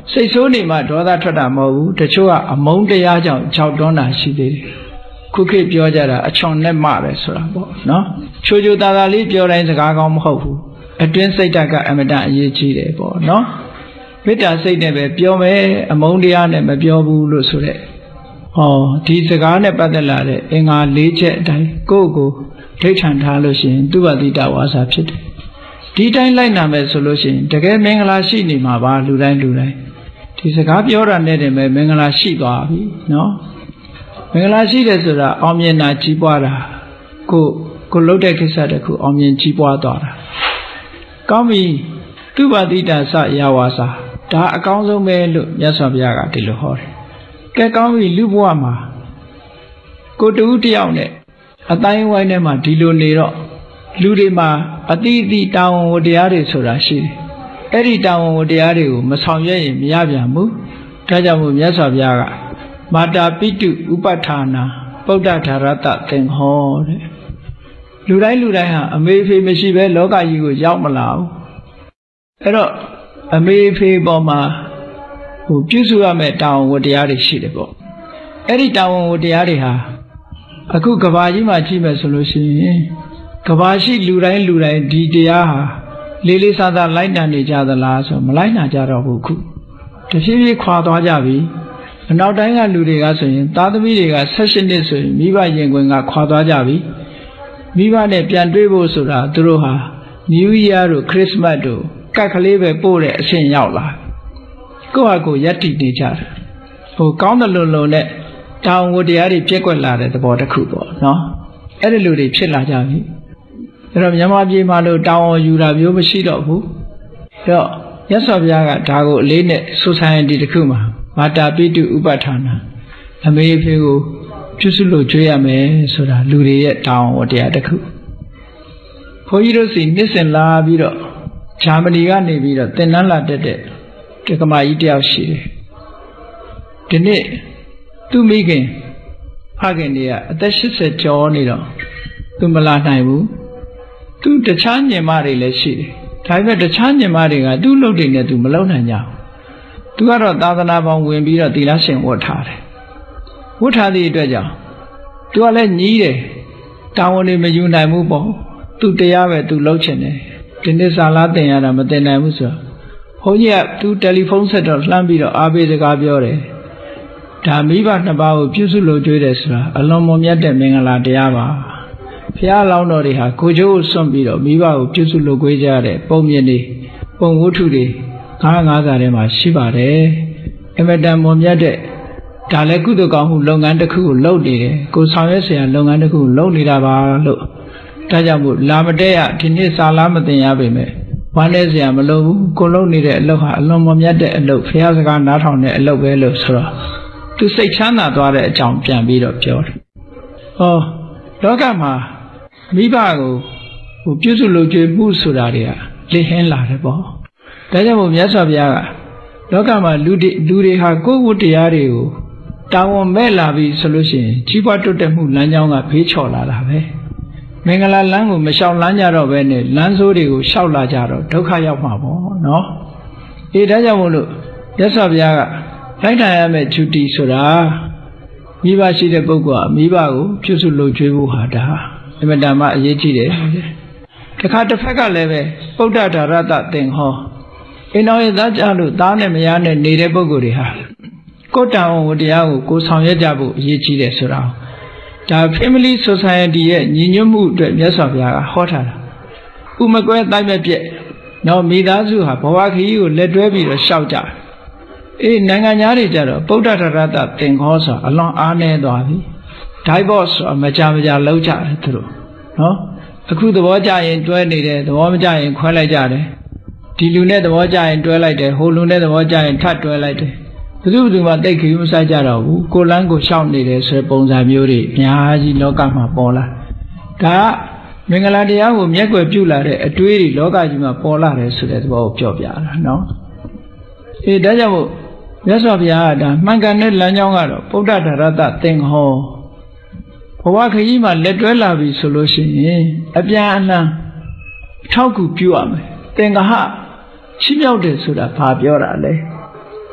စိတ်ဆိုးနေမှဒေါသထွက်တာမဟုတ်ဘူးတချို့ကအမုန်းတရားကြောင့်ကြောက်တွန်းတာရှိသေးတယ်ခုခေတ်ပြောကြတာအချွန်နဲ့မှပဲဆိုတာပေါ့နော်ချိုချိုသားသားလေးပြောတိုင်းစကားကောင်းမဟုတ်ဘူးအတွင်းစိတ်ဓာတ်ကအမတန်အရေးကြီးတယ်ပေါ့နော်မေတ္တာစိတ်နဲ့ပဲပြောမယ်အမုန်းတရားနဲ့မပြောဘူးလို့ဆိုတဲ့ဟောဒီစကားနဲ့ပတ်သက်လာတဲ့အင်္ဂါ၄ချက်အတိုင်းကိုယ့်ကိုဒိဋ္ဌံထားလို့ရှိရင်သူဝတိတဝါစာဖြစ်တယ်ဒီတိုင်းလိုက်နာမယ်ဆိုလို့ရှိရင်တကယ်မင်္ဂလာရှိနေမှာပါလူတိုင်းဒီစကားပြောတာနဲ့တည်းပဲမင်္ဂလာရှိသွားပြီနော်မင်္ဂလာရှိတယ်ဆိုတာအောင်မြင်တာကြီးပွားတာကိုလှုပ်တဲ့ကိစ္စတခုအောင်မြင်ကြီးပွားသွားတာကောင်းပြီသူဝတိတသယဝါစာဒါအကောင်းဆုံးပဲလို့မြတ်စွာဘုရားကဒီလိုဟောတယ်ကဲကောင်းပြီလူဘဝမှာကိုတူတယောက်နဲ့အတိုင်းဝိုင်းထဲမှာဒီလိုနေတော့လူတွေမှာအတိအသီးတာဝန်ဝတရားတွေဆိုတာရှိတယ်အဲ့ဒီတာဝန်ဝတရားတွေကိုမဆောင်ရွက်ရင်မရပြန်ဘူးဒါကြောင့်မို့မြတ်စွာဘုရားကမာတာပိတုဥပဋ္ဌာနာပုဒ္ဒဓာရတသင်္ဟောတဲ့လူတိုင်းဟာအမေဖေမရှိပဲလောကကြီးကိုရောက်မလာဘူးအဲ့တော့အမေဖေပေါ်မှာပြုစုရမယ့်တာဝန်ဝတရားတွေရှိတယ်ပေါ့အဲ့ဒီတာဝန်ဝတရားတွေဟာအခုကဘာကြီးမှာကြည့်မယ်ဆိုလို့ရှိရင်ကဘာရှိလူတိုင်းဒီတရားဟာလေးလေးစားစားလိုက်နာနေကြသလားဆိုမလိုက်နာကြတော့ဘူးခုတဖြည်းဖြည်းခွာသွားကြပြီအနောက်တိုင်းကလူတွေကဆိုရင်သားသမီးတွေက16နှစ်ဆိုရင်မိဘရင်ခွင်ကခွာသွားကြပြီမိဘနဲ့ပြန်တွေ့ဖို့ဆိုတာသူတို့ဟာ New Year တို့ Christmas တို့ကတ်ကလေးပဲပို့တဲ့အဆင့်ရောက်လာကိုယ့်ဟာကိုယ်ယက်တည်နေကြတယ်ကောင်းတယ်လို့နဲ့တောင်းဝတရားတွေပြက်ကွက်လာတဲ့သဘောတစ်ခုပေါ့နော်အဲ့ဒီလူတွေဖြစ်လာကြပြီအဲ့တော့မြန်မာပြည်မှာလို့တောင်းဝယူတာမျိုးမရှိတော့ဘူးအဲ့တော့မြတ်စွာဘုရားကဒါကိုအလေးနဲ့ society တစ်ခုမှာမာတာပိတုဥပဋ္ဌာနာအမေဖေကိုပြုစုလို့ကြွေးရမယ်ဆိုတာလူတွေရဲ့တောင်းဝတရားတစ်ခုဘုန်းကြီးတို့စီနှစ်စဉ်လာပြီးတော့ဂျာမနီကနေပြီးတော့သင်တန်းလာတက်တဲ့တက္ကမကြီးတယောက်ရှိတယ်ဒီနေ့သူ့မိခင်ဖခင်တွေကအသက်80ကျော်နေတော့သူမလာနိုင်ဘူးသူတခြားညီမတွေလည်းရှိတယ်ဒါပေမဲ့တခြားညီမတွေကသူ့လုပ်တွေနဲ့သူမလုပ်နိုင်ကြဘူးသူကတော့သာသနာပေါင်းဝင်ပြီးတော့သီလရှင်ဝတ်ထားတယ်ဝတ်ထားသည့်အတွက်ကြောင့်သူကလည်းညီးတယ်တာဝန်တွေမယူနိုင်ဘူးပေါ့သူတရားပဲသူလုပ်ချင်တယ်ဒီနေ့စာလားတင်ရတာမတင်နိုင်ဘူးဆိုတော့ဘုန်းကြီးကသူတယ်လီဖုန်းဆက်တော့လှမ်းပြီးတော့အားပေးစကားပြောတယ်ဒါမိဘနှစ်ပါးကိုပြုစုလို့ကြွေးတယ်ဆိုတာအလွန်မွန်မြတ်တဲ့မင်္ဂလာတရားပါဘုရားလောင်းတော်တွေဟာကိုချိုးကိုစွန့်ပြီးတော့မိဘကိုပြုစုလို့ကြွေးကြတဲ့ပုံမြင်တွေပုံဝတ္ထုတွေ950ထဲမှာရှိပါတယ်အမတန်မွန်မြတ်တဲ့ဒါလည်းကုသိုလ်ကောင်းမှုလုပ်ငန်းတစ်ခုကိုလုပ်နေတယ်ကိုဆောင်ရွက်เสียလုပ်ငန်းတစ်ခုကိုလုပ်နေတာပါလို့ဒါကြောင့်မို့လာမတဲ့ရဒီနေ့စာလားမတင်ရပေမဲ့ဝမ်းနဲ့เสียမလုပ်ဘူးကိုလုပ်နေတဲ့အလုပ်ဟာအလွန်မွန်မြတ်တဲ့အလုပ်ဘုရားစကားနားထောင်တဲ့အလုပ်ပဲလို့ဆိုတော့သူစိတ်ချမ်းသာသွားတဲ့အကြောင်းပြန်ပြီးတော့ပြောတယ်။လောကမှာမိဘကိုပြုစုလုပ်ကြွေးမှုဆိုတာတွေကလေဟင်းလာတယ်ပေါ့။ဒါကြောင့်မို့မြတ်စွာဘုရားကလောကမှာလူတွေဟာကိုယ်ဝတ္တရားတွေကိုတာဝန်မဲ့လာပြီဆိုလို့ရှိရင်ကြီးပွားတိုးတက်မှုလမ်းကြောင်းကဖေးချော်လာတာပဲ။မင်္ဂလာလမ်းကိုမလျှောက်လမ်းကြတော့ပဲနဲ့လမ်းဆိုးတွေကိုလျှောက်လာကြတော့ဒုက္ခရောက်မှာပေါ့နော်။ဒါကြောင့်မို့လို့မြတ်စွာဘုရားကလိုက်နိုင်ရမယ့်ဂျူတီဆိုတာမိဘရှိတဲ့ပုဂ္ဂိုလ်ကမိဘကိုပြုစုလုပ်ကြွေးဖို့ဟာဒါအမှန်တမ်းအရေးကြီးတယ်တခါတစ်ဖက်ကလည်းပဲပုဒ္ဒဓာရတသင်္ဟောအိမ်တော်ရဲ့သားကြလို့သားနဲ့မယားနဲ့နေတဲ့ပုဂ္ဂိုလ်တွေဟာကိုယ်တန်ဝတရားကိုကိုယ်ဆောင်ရွက်ကြဖို့အရေးကြီးတယ်ဆိုတာဒါ family society ရဲ့ညီညွတ်မှုအတွက်မြတ်စွာဘုရားကဟောထားတာဥမကွဲတိုင်းမဲ့ပြက်နော်မိသားစုဟာဘဝခရီးကိုလက်တွဲပြီးတော့ရှောက်ကြနိုင်ငံသားတွေကြတော့ပုဒ္ဒဓာရတသင်္ဟောဆိုအလွန်အားနည်းသွားပြီ divorce ဆိုမကြလောက်ကြတယ်သူတို့နော်အခုသဘောကျရင်တွဲနေတယ်သဘောမကျရင်ခွဲလိုက်ကြတယ်ဒီလူနဲ့သဘောကျရင်တွဲလိုက်တယ်ဟိုလူနဲ့သဘောကျရင်ထပ်တွဲလိုက်တယ်ဘယ်သူမှတိတ်ခရီးမဆိုင်ကြတော့ဘူးကိုလန်းကိုရှောက်နေတယ်ဆိုတဲ့ပုံစံမျိုးတွေအများကြီးလောကမှာပေါ်လာဒါကမင်္ဂလာတရားကိုမျက်ွယ်ပြုလာတဲ့အတွေးတွေလောကကြီးမှာပေါ်လာတယ်ဆိုတဲ့သဘောကိုပြောပြတာနော်ဒါကြောင့်မို့မြတ်စွာဘုရားကဒါမှန်ကန်တဲ့လမ်းကြောင်းကတော့ပုဒ္ဒဓာရတသင်္ဟောဘဝခရီးမှာလက်တွဲလာပြီဆိုလို့ရှိရင်အပြန်အလှန်ထောက်ကူပြုရမယ်သင်္ဃဟချီးမြှောက်တယ်ဆိုတာဘာပြောတာလဲ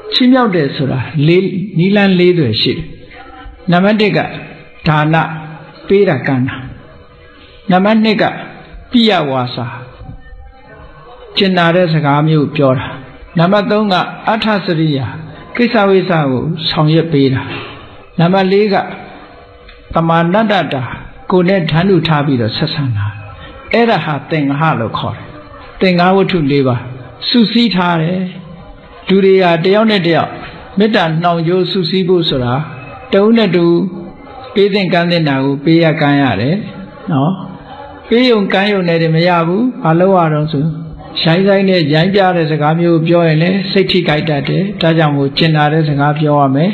ချင်းမြောက်တယ်ဆိုတာနီလန်း၄တွေရှိတယ်နံပါတ်1ကဒါနပေးတာကမ်းတာနံပါတ်2ကပိယဝါစာကျင်နာတဲ့စကားမျိုးပြောတာနံပါတ်3ကအထစရိယာကိစ္စဝိစ္စကိုဆောင်ရွက်ပေးတာနံပါတ်4ကတမာနတ္တတာကိုယ်နဲ့ဓာတ်ထုထားပြီးတော့ဆက်ဆံတာအဲ့ဒါဟာသင်္ဃဟလို့ခေါ်တယ်သင်္ဃဝတ္ထု၄ပါးစုစည်းထားတယ်လူတွေကတယောက်နဲ့တယောက်မေတ္တာနှောင်ကြိုးစုစည်းဖို့ဆိုတာတဦးနဲ့တူပေးသင်ကမ်းသင်တာကိုပေးရကမ်းရတယ်နော်ပေးယုံကမ်းယုံနဲ့တည်းမရဘူးဘာလို့ရတော့ဆိုရိုင်းဆိုင်နဲ့ရိုင်းပြတဲ့စကားမျိုးပြောရင်လည်းစိတ်ထိကြိုက်တတ်တယ်ဒါကြောင့်မို့ကျင်နာတဲ့စကားပြောရမယ်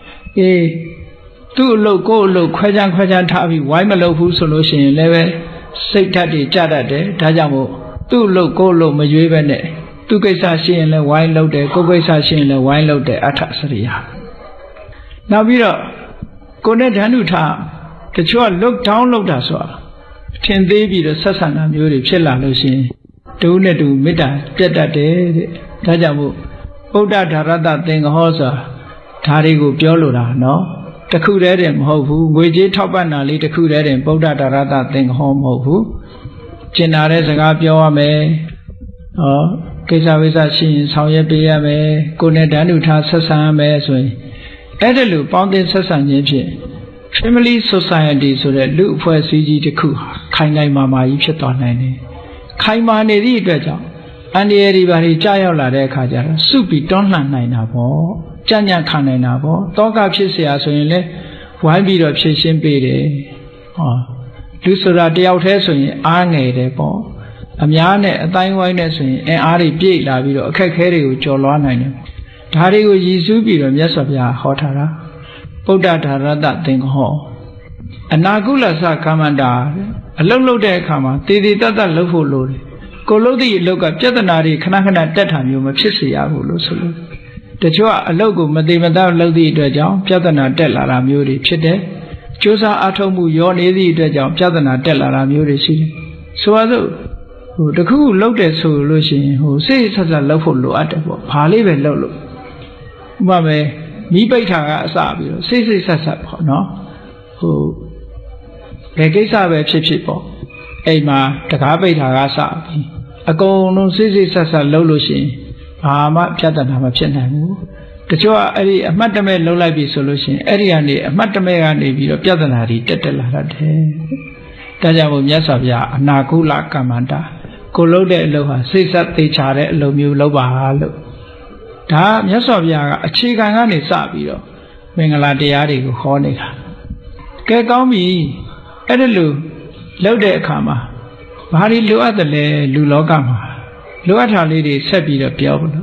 သူ့အလုပ်ကိုယ့်အလုပ်ခွဲခြားထားပြီးဝိုင်းမလုပ်ဘူးဆိုလို့ရှိရင်လည်းပဲစိတ်ဓာတ်တွေကြတတ်တယ်ဒါကြောင့်မို့သူ့အလုပ်ကိုယ့်အလုပ်မရွေးပဲနဲ့သူကိစ္စရှိရင်လည်းဝိုင်းလုပ်တယ်ကိုယ်ကိစ္စရှိရင်လည်းဝိုင်းလုပ်တယ်အထစရိယာနောက်ပြီးတော့ကိုယ်နဲ့ဓာတ်ထုထားတချို့က look down လုပ်တာဆိုတာထင်သေးပြီးတော့ဆက်ဆံတာမျိုးတွေဖြစ်လာလို့ရှိရင်တူနဲ့တူမေတ္တာပြတ်တတ်တယ်တဲ့ဒါကြောင့်မို့ဗုဒ္ဓဒါရတသင်္ဃဟောဆိုတာဒါတွေကိုပြောလိုတာနော်တခုတည်းတည်းမဟုတ်ဘူးငွေကြေးထောက်ပံ့တာလေးတခုတည်းတည်းဗုဒ္ဓဒါရတသင်္ဃဟောမဟုတ်ဘူးကျင်နာတဲ့စကားပြောရမယ်ကိစ္စဝိစ္စရှိရင်ဆောင်ရွက်ပေးရမယ်ကိုယ်နဲ့ဓာတ်ထုထားဆက်ဆံရမယ်ဆိုရင်အဲ့ဒါလိုပေါင်းသင်းဆက်ဆံခြင်းဖြင့် family society ဆိုတဲ့လူအဖွဲ့အစည်းကြီးတစ်ခုခိုင်ခိုင်မာမာကြီးဖြစ်သွားနိုင်တယ်ခိုင်မာနေသည့်အတွက်ကြောင့်အန္တရာယ်တွေဘာတွေကြားရောက်လာတဲ့အခါကျတော့စုပြီးတွန်းလှန်နိုင်တာပေါ့ကြံ့ကြံ့ခံနိုင်တာပေါ့တောကဖြစ်เสียဆိုရင်လည်းဝိုင်းပြီးတော့ဖြည့်ရှင်းပေးတယ်လူဆိုတာတယောက်တည်းဆိုရင်အားငယ်တယ်ပေါ့အများနဲ့အတိုင်းဝိုင်းနဲ့ဆိုရင်အင်အားတွေပြည့်လာပြီးတော့အခက်ခဲတွေကိုကျော်လွှားနိုင်တယ်ဒါတွေကိုရည်စူးပြီးတော့မြတ်စွာဘုရားဟောထားတာဗုဒ္ဓဒါရတသင်္ဃဟောအနာကုလသကမ္မန္တာအလုတ်လုတ်တဲ့အခါမှာတည်တည်တတ်တတ်လှုပ်ဖို့လိုတယ်ကိုလုတ်သည့်အလုတ်ကပြဿနာတွေခဏခဏတက်တာမျိုးမဖြစ်စေရဘူးလို့ဆိုလို့တချို့ကအလုတ်ကိုမတည်မတတ်လှုပ်သည့်အတွက်ကြောင့်ပြဿနာတက်လာတာမျိုးတွေဖြစ်တယ်ကြိုးစားအားထုတ်မှုရောနေသည့်အတွက်ကြောင့်ပြဿနာတက်လာတာမျိုးတွေရှိတယ်ဆိုပါစို့တခုလှုပ်တယ်ဆိုလို့ရှိရင်စိတ်ဆက်ဆက်လှုပ်ဖို့လိုအပ်တယ်ပေါ့ဘာလေးပဲလှုပ်လို့ဥပမာမိပိဋ္ဌာကအစပြီးတော့စိတ်ဆက်ဆက်ပေါ့နော်ဘယ်ကိစ္စပဲဖြစ်ပေါ့အိမ်မှာတကားပိဋ္ဌာကစပြီးအကုန်လုံးစိတ်ဆက်ဆက်လှုပ်လို့ရှိရင်ဘာမှပြဿနာမဖြစ်နိုင်ဘူးတချို့ကအဲ့ဒီအမှတ်တမဲ့လှုပ်လိုက်ပြီဆိုလို့ရှိရင်အဲ့ဒီကနေအမှတ်တမဲ့ကနေပြီးတော့ပြဿနာတွေတက်လာတတ်တယ်ဒါကြောင့်မို့မြတ်စွာဘုရားအနာကုလကမ္မန္တာကိုလှုပ်တဲ့အလုပ်ဟာစိတ်ဆက်သေးချတဲ့အလုပ်မျိုးလုပ်ပါလို့ဒါမြတ်စွာဘုရားကအခြေခံကနေစပြီးတော့မင်္ဂလာတရားတွေကိုဟောနေတာကဲကောင်းပြီအဲ့ဒါလို့လှုပ်တဲ့အခါမှာဘာတွေလိုအပ်တယ်လဲလူလောကမှာလိုအပ်တာလေးတွေဆက်ပြီးတော့ပြောလို့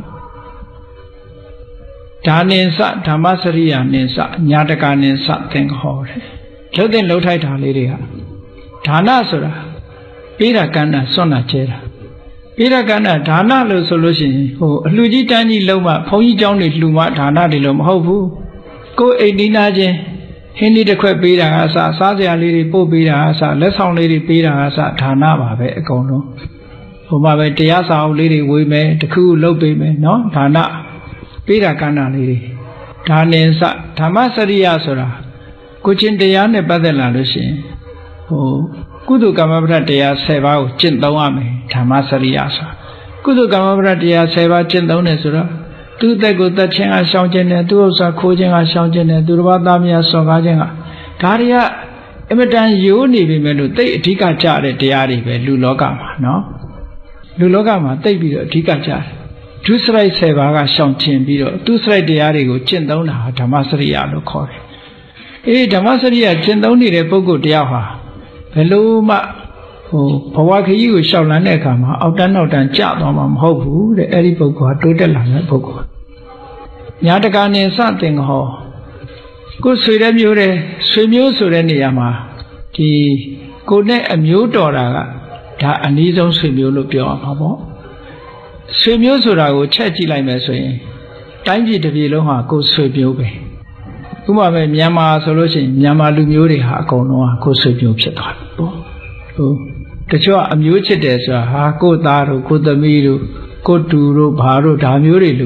ဒါနိစ္စဓမ္မစရိယာနိစ္စညာတကာနိစ္စသင်္ဃဟောတယ်လှုပ်တဲ့လှုပ်ထိုက်တာလေးတွေကဒါနဆိုတာပေးတာကမ်းတာစွန့်တာကျဲတာပေးတာကမ်းတာဒါနလို့ဆိုလို့ရှိရင်အလှကြီးတန်းကြီးလုံးမှဘုန်းကြီးเจ้าတွေလှူမှဒါနတွေလို့မဟုတ်ဘူးကိုယ်အိမ်နီးနားချင်းဟင်းလေးတစ်ခွက်ပေးတာအစားစားစရာလေးတွေပို့ပေးတာအစားလက်ဆောင်လေးတွေပေးတာအစားဒါနပါပဲအကုန်လုံးမှာပဲတရားစာအုပ်လေးတွေဝေမယ်တခုလုပ်ပေးမယ်နော်ဒါနပေးတာကမ်းတာလေးတွေဒါနိစ္စဓမ္မစရိယဆိုတာကိုချင်းတရားနဲ့ပတ်သက်လာလို့ရှိရင်ကုသိုလ်ကမ္မပဋ္ဌတရား10ပါးကိုကျင့်သုံးရမယ်ဓမ္မစရိယဆိုကုသိုလ်ကမ္မပဋ္ဌတရား10ပါးကျင့်သုံးတယ်ဆိုတော့သူ့အသက်ကိုတတ်ခြင်းကရှောင်ခြင်းနဲ့သူ့ဥစ္စာခိုးခြင်းကရှောင်ခြင်းနဲ့သူတစ်ပါးသားများစော်ကားခြင်းကဒါတွေကအမတန်ရိုးနေပြီမဲ့လို့တိတ်အဓိကကြတဲ့တရားတွေပဲလူလောကမှာနော်လူလောကမှာတိတ်ပြီးတော့အဓိကကြတယ်ဒုစရိုက်10ပါးကရှောင်ခြင်းပြီးတော့သူစရိုက်တရားတွေကိုကျင့်သုံးတာဓမ္မစရိယလို့ခေါ်တယ်ဓမ္မစရိယကျင့်သုံးနေတဲ့ပုဂ္ဂိုလ်တရားဟာဘယ်လိုမှဘဝခရီးကိုရှောက်လန်းတဲ့အခါမှာအောက်တန်းနောက်တန်းကျသွားမှာမဟုတ်ဘူးတဲ့အဲ့ဒီပုဂ္ဂိုလ်ကတိုးတက်လာတဲ့ပုဂ္ဂိုလ်ညာတကာနိစ္စသင်္ဃဟောကိုယ်ဆွေတဲ့မျိုးတဲ့ဆွေမျိုးဆိုတဲ့နေရာမှာဒီကိုနဲ့အမျိုးတော်တာကဒါအနည်းဆုံးဆွေမျိုးလို့ပြောရမှာပေါ့ဆွေမျိုးဆိုတာကိုချက်ကြည့်လိုက်မယ်ဆိုရင်တိုင်းပြည်တစ်ပြည်လုံးဟာကိုယ်ဆွေမျိုးပဲဥပမာပဲမြန်မာဆိုလို့ရှိရင်မြန်မာလူမျိုးတွေဟာအကုန်လုံးဟာကိုယ်ဆွေမျိုးဖြစ်သွားပြီပေါ့တချို့ကအမျိုးချစ်တယ်ဆိုတာဟာကိုယ်သားတို့ကိုယ်သမီးတို့ကိုယ်တူတို့ဘာတို့ဒါမျိုးတွေလို့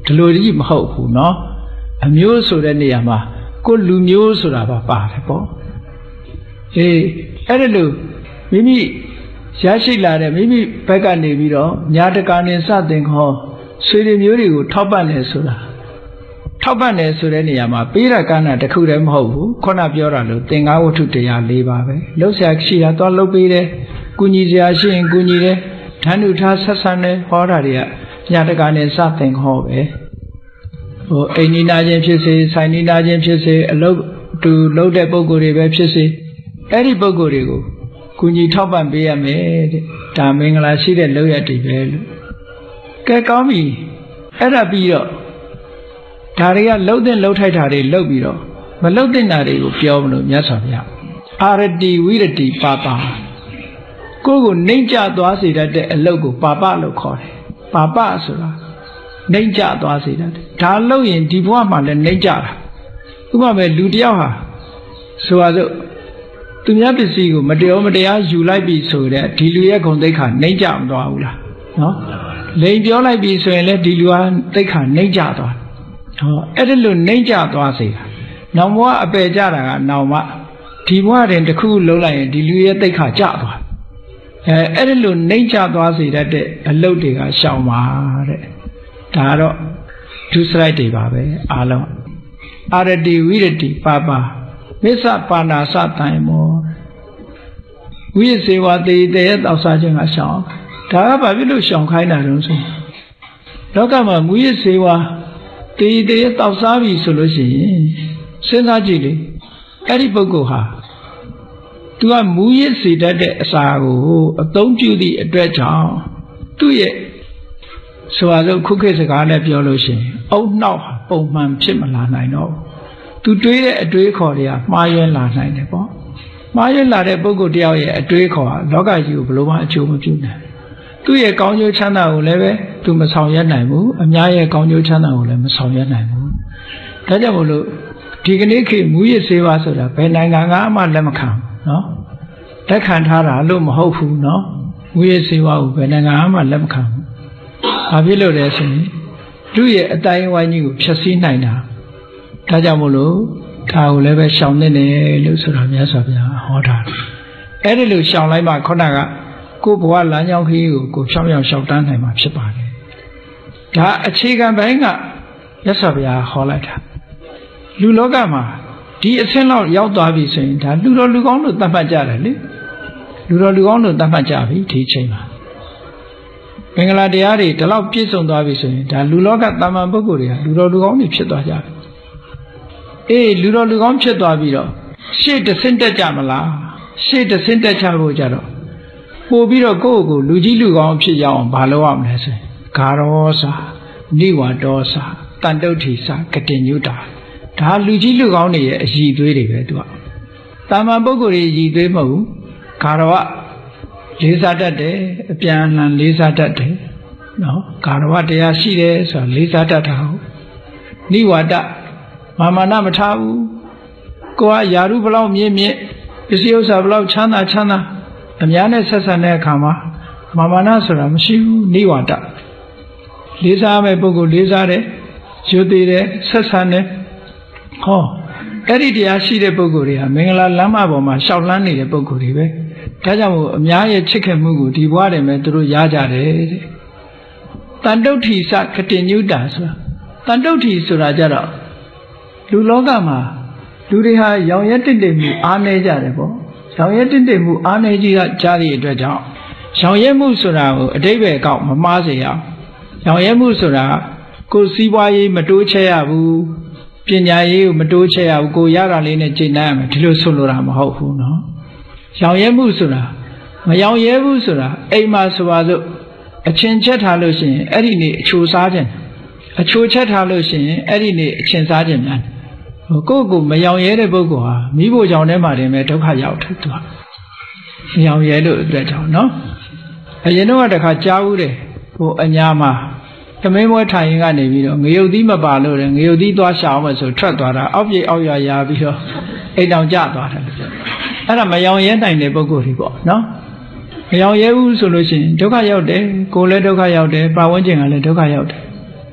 ဒီလိုကြီးမဟုတ်ဘူးเนาะအမျိုးဆိုတဲ့နေရာမှာကိုလူမျိုးဆိုတာပါပါတယ်ပေါ့အေးအဲ့ဒါလို့မိမိရရှိလာတဲ့မိမိဘက်ကနေပြီးတော့ညာတကာနဲ့စတင်ခေါ်ဆွေတွေမျိုးတွေကိုထောက်ပံ့တယ်ဆိုတာထောက်ပံ့တယ်ဆိုတဲ့နေရာမှာပေးရကဏ္ဍတစ်ခုတည်းမဟုတ်ဘူးခုနပြောတာလို့သင်္ဃဝတ္ထုတရား၄ပါးပဲလှုပ်ရှားရှိတာသွားလှုပ်ပေးတယ်ကုညီစရာရှိရင်ကုညီတယ်ဓာတ်ဥထားဆက်ဆံတယ်ဟောတာတွေကညာတကာနဲ့စတင်ခေါ်ပဲဟိုအိမ်နီးနာချင်းဖြစ်စေဆိုင်နီးနာချင်းဖြစ်စေအလုပ်တူလုပ်တဲ့ပုံကိုယ်တွေပဲဖြစ်စေအဲ့ဒီပုံကိုယ်တွေကိုကုညီထောက်ပံ့ပေးရမယ်တဲ့ဒါမင်္ဂလာရှိတဲ့လုပ်ရတည်ပဲလို့ကဲကောင်းပြီအဲ့ဒါပြီးတော့ဒါတွေကလှုပ်တဲ့လှုပ်ထိုက်တာတွေလှုပ်ပြီးတော့မလှုပ်တဲ့နာတွေကိုပြောမလို့မြတ်စွာဘုရားအာရတိဝိရတိပါပါကိုနှိမ့်ကျသွားစေတတ်တဲ့အလုပ်ကိုပါပလို့ခေါ်တယ်ပါပဆိုတာနှိမ့်ကျသွားစေတတ်တယ်ဒါလှုပ်ရင်ဒီဘဝမှာလည်းနှိမ့်ကျတာဥပမာပဲလူတယောက်ဟာဆိုပါစို့သူများပစ္စည်းကိုမတရားယူလိုက်ပြီဆိုတဲ့ဒီလူရဲ့ဂုဏ်သိက္ခာနှိမ့်ကျမသွားဘူးလားနော်လိန်ပြောလိုက်ပြီဆိုရင်လည်းဒီလူဟာသိက္ခာနှိမ့်ကျသွားဟောအဲ့ဒါလို့နှိမ့်ကျသွားစေတာနောင်ဘဝအပယ်ကြတာကနောင်မှဒီဘဝတွင်တစ်ခုလုံးလိုက်ရင်ဒီလူရဲ့သိက္ခာကျသွားအဲ့ဒါလို့နှိမ့်ကျသွားစေတတ်တဲ့အလုပ်တွေကရှောင်ပါတဲ့ဒါကတော့ဒုစရိုက်တွေပါပဲအားလုံးအာရတိဝိရတိပါပါမစ္ဆပါဏာစတိုင်မောဝိစေဝတေတရဲ့တောက်စားခြင်းကရှောင်ဒါကဘာဖြစ်လို့ရှောင်ခိုင်းတာတုံးဆိုလောကမှာမူရစေဝတေတရဲ့တောက်စားပြီဆိုလို့ရှိရင်စဉ်းစားကြည့်လေအဲ့ဒီပုဂ္ဂိုလ်ဟာသူကမူရစေတတ်တဲ့အစာကိုအသုံးပြုသည့်အတွက်ကြောင့်သူ့ရဲ့ဆိုပါစို့ခုခေတ်စကားနဲ့ပြောလို့ရှိရင်အုံနောက်ပုံမှန်ဖြစ်မလာနိုင်တော့သူတွေးတဲ့အတွေးခေါ်တွေကမှားယွင်းလာနိုင်တယ်ပေါ့မှားယွင်းလာတဲ့ပုဂ္ဂိုလ်တယောက်ရဲ့အတွေးခေါ်ကလောကကြီးကိုဘယ်လိုမှအကျိုးမပြုနိုင်သူ့ရဲ့ကောင်းကျိုးချမ်းသာကိုလည်းပဲသူမဆောင်ရွက်နိုင်ဘူးအများရဲ့ကောင်းကျိုးချမ်းသာကိုလည်းမဆောင်ရွက်နိုင်ဘူးဒါကြောင့်မို့လို့ဒီကနေ့ခေတ်မူရစေဝါဆိုတာဘယ်နိုင်ငံကမှလက်မခံနော်လက်ခံထားတာလို့မဟုတ်ဘူးနော်မူရစေဝါကိုဘယ်နိုင်ငံမှလက်မခံဘူးဘာဖြစ်လို့လဲဆိုရင်သူ့ရဲ့အတိုင်းဝိုင်းကြီးကိုဖျက်ဆီးနိုင်တာဒါကြောင့်မို့လို့ဒါကိုလည်းပဲရှောင်နေတယ်လို့ဆိုတာမြတ်စွာဘုရားဟောတာအဲ့ဒီလိုရှောင်လိုက်မှခုနကကိုယ်ဘဝလမ်းကြောင်းခရီးကိုဖြောင်းရှောင်တန်းနိုင်မှာဖြစ်ပါတယ်ဒါအခြေခံပိုင်းကမြတ်စွာဘုရားဟောလိုက်တာလူလောကမှာဒီအဆင့်လောက်ရောက်သွားပြီဆိုရင်ဒါလူတော်လူကောင်းလို့သတ်မှတ်ကြတယ်လေလူတော်လူကောင်းလို့သတ်မှတ်ကြပြီဒီအချိန်မှာမင်္ဂလာတရားတွေဒီလောက်ပြည့်စုံသွားပြီဆိုရင်ဒါလူလောကတာမန်ပုဂ္ဂိုလ်တွေကလူတော်လူကောင်းတွေဖြစ်သွားကြတယ်အေးလူတော်လူကောင်းဖြစ်သွားပြီးတော့ရှေ့တစ်ဆင့်တက်ကြမလားရှေ့တစ်ဆင့်တက်ချဖို့ကြတော့ပို့ပြီးတော့ကိုယ့်ကိုလူကြီးလူကောင်းဖြစ်ရအောင်ဘာလုပ်ရမလဲဆိုရင်ဂါရောစာနိဝါဒောစာတန်တုဋ္ဌိစာကတိညုတာဒါလူကြီးလူကောင်းတွေရဲ့အည်သွေးတွေပဲသူကတာမန်ပုဂ္ဂိုလ်တွေအည်သွေးမဟုတ်ဘူးဂါရောလေးစားတတ်တယ်အပြန်အလှန်လေးစားတတ်တယ်နော်ဂါရဝတရားရှိတယ်ဆိုတာလေးစားတတ်တာဟုတ်နိဝါဒမာနမထားဘူးကိုကယာရုဘလောက်မြင့်မြင့်ပစ္စည်းဥစ္စာဘလောက်ချမ်းသာအများနဲ့ဆက်ဆံတဲ့အခါမှာမာနဆိုတာမရှိဘူးနိဝါဒလေးစားမဲ့ပုဂ္ဂိုလ်လေးစားတယ်ယူသေးတယ်ဆက်ဆံတယ်ဟောအဲ့ဒီတရားရှိတဲ့ပုဂ္ဂိုလ်တွေဟာမင်္ဂလာလမ်းမပေါ်မှာရှောက်လန်းနေတဲ့ပုဂ္ဂိုလ်တွေပဲဒါကြောင့်မို့အများရဲ့ချစ်ခင်မှုကိုဒီဘဝတည်းမှာသူတို့ရကြတယ်တဲ့တန်တုဋ္ဌိစကတိညုတာဆိုတာတန်တုဋ္ဌိဆိုတာကြတော့လူလောကမှာလူတွေဟာရောင်ရဲတင့်တယ်မှုအားနည်းကြတယ်ပေါ့ရောင်ရဲတင့်တယ်မှုအားနည်းကြီးကြတဲ့အတွက်ကြောင့်ရောင်ရဲမှုဆိုတာကိုအတိတ်ပဲကောက်မမှားစေရအောင်ရောင်ရဲမှုဆိုတာကိုယ်စီးပွားရေးမတိုးချဲ့ရဘူးပညာရေးကိုမတိုးချဲ့ရဘူးကိုရတာလေးနဲ့ကျင့်နိုင်ရမယ်ဒီလိုဆိုလိုတာမဟုတ်ဘူးနော်ရောင်ရဲမှုဆိုတာမရောင်ရဲဘူးဆိုတာအိမ်မှာဆိုပါစို့အချင်းချက်ထားလို့ရှိရင်အဲ့ဒီနေ့အချိုစားခြင်းအချိုချက်ထားလို့ရှိရင်အဲ့ဒီနေ့အချင်းစားခြင်းများကိုယ့်ကိုမရောင်ရဲတဲ့ပုဂ္ဂိုလ်ဟာမိဖို့ကြောင့်ထဲမှာတင်ပဲဒုက္ခရောက်တယ်သူကမရောင်ရဲလို့အတွက်ကြောင့်နော်အရင်တော့တခါကြားဘူးတယ်ဟိုအညာမှာသမင်းပွဲထိုင်ရင်ကနေပြီးတော့ငရုတ်သီးမပါလို့တယ်ငရုတ်သီးသွားရှောင်မယ်ဆိုထွက်သွားတာအောက်ပြေအောက်ရရာပြီးတော့အိမ်တောင်ကျသွားတယ်အဲ့ဒါမရောင်ရဲနိုင်တဲ့ပုဂ္ဂိုလ်တွေပေါ့နော်မရောင်ရဲဘူးဆိုလို့ရှိရင်ဒုက္ခရောက်တယ်ကိုယ်လည်းဒုက္ခရောက်တယ်ပတ်ဝန်းကျင်ကလည်းဒုက္ခရောက်တယ်ဟ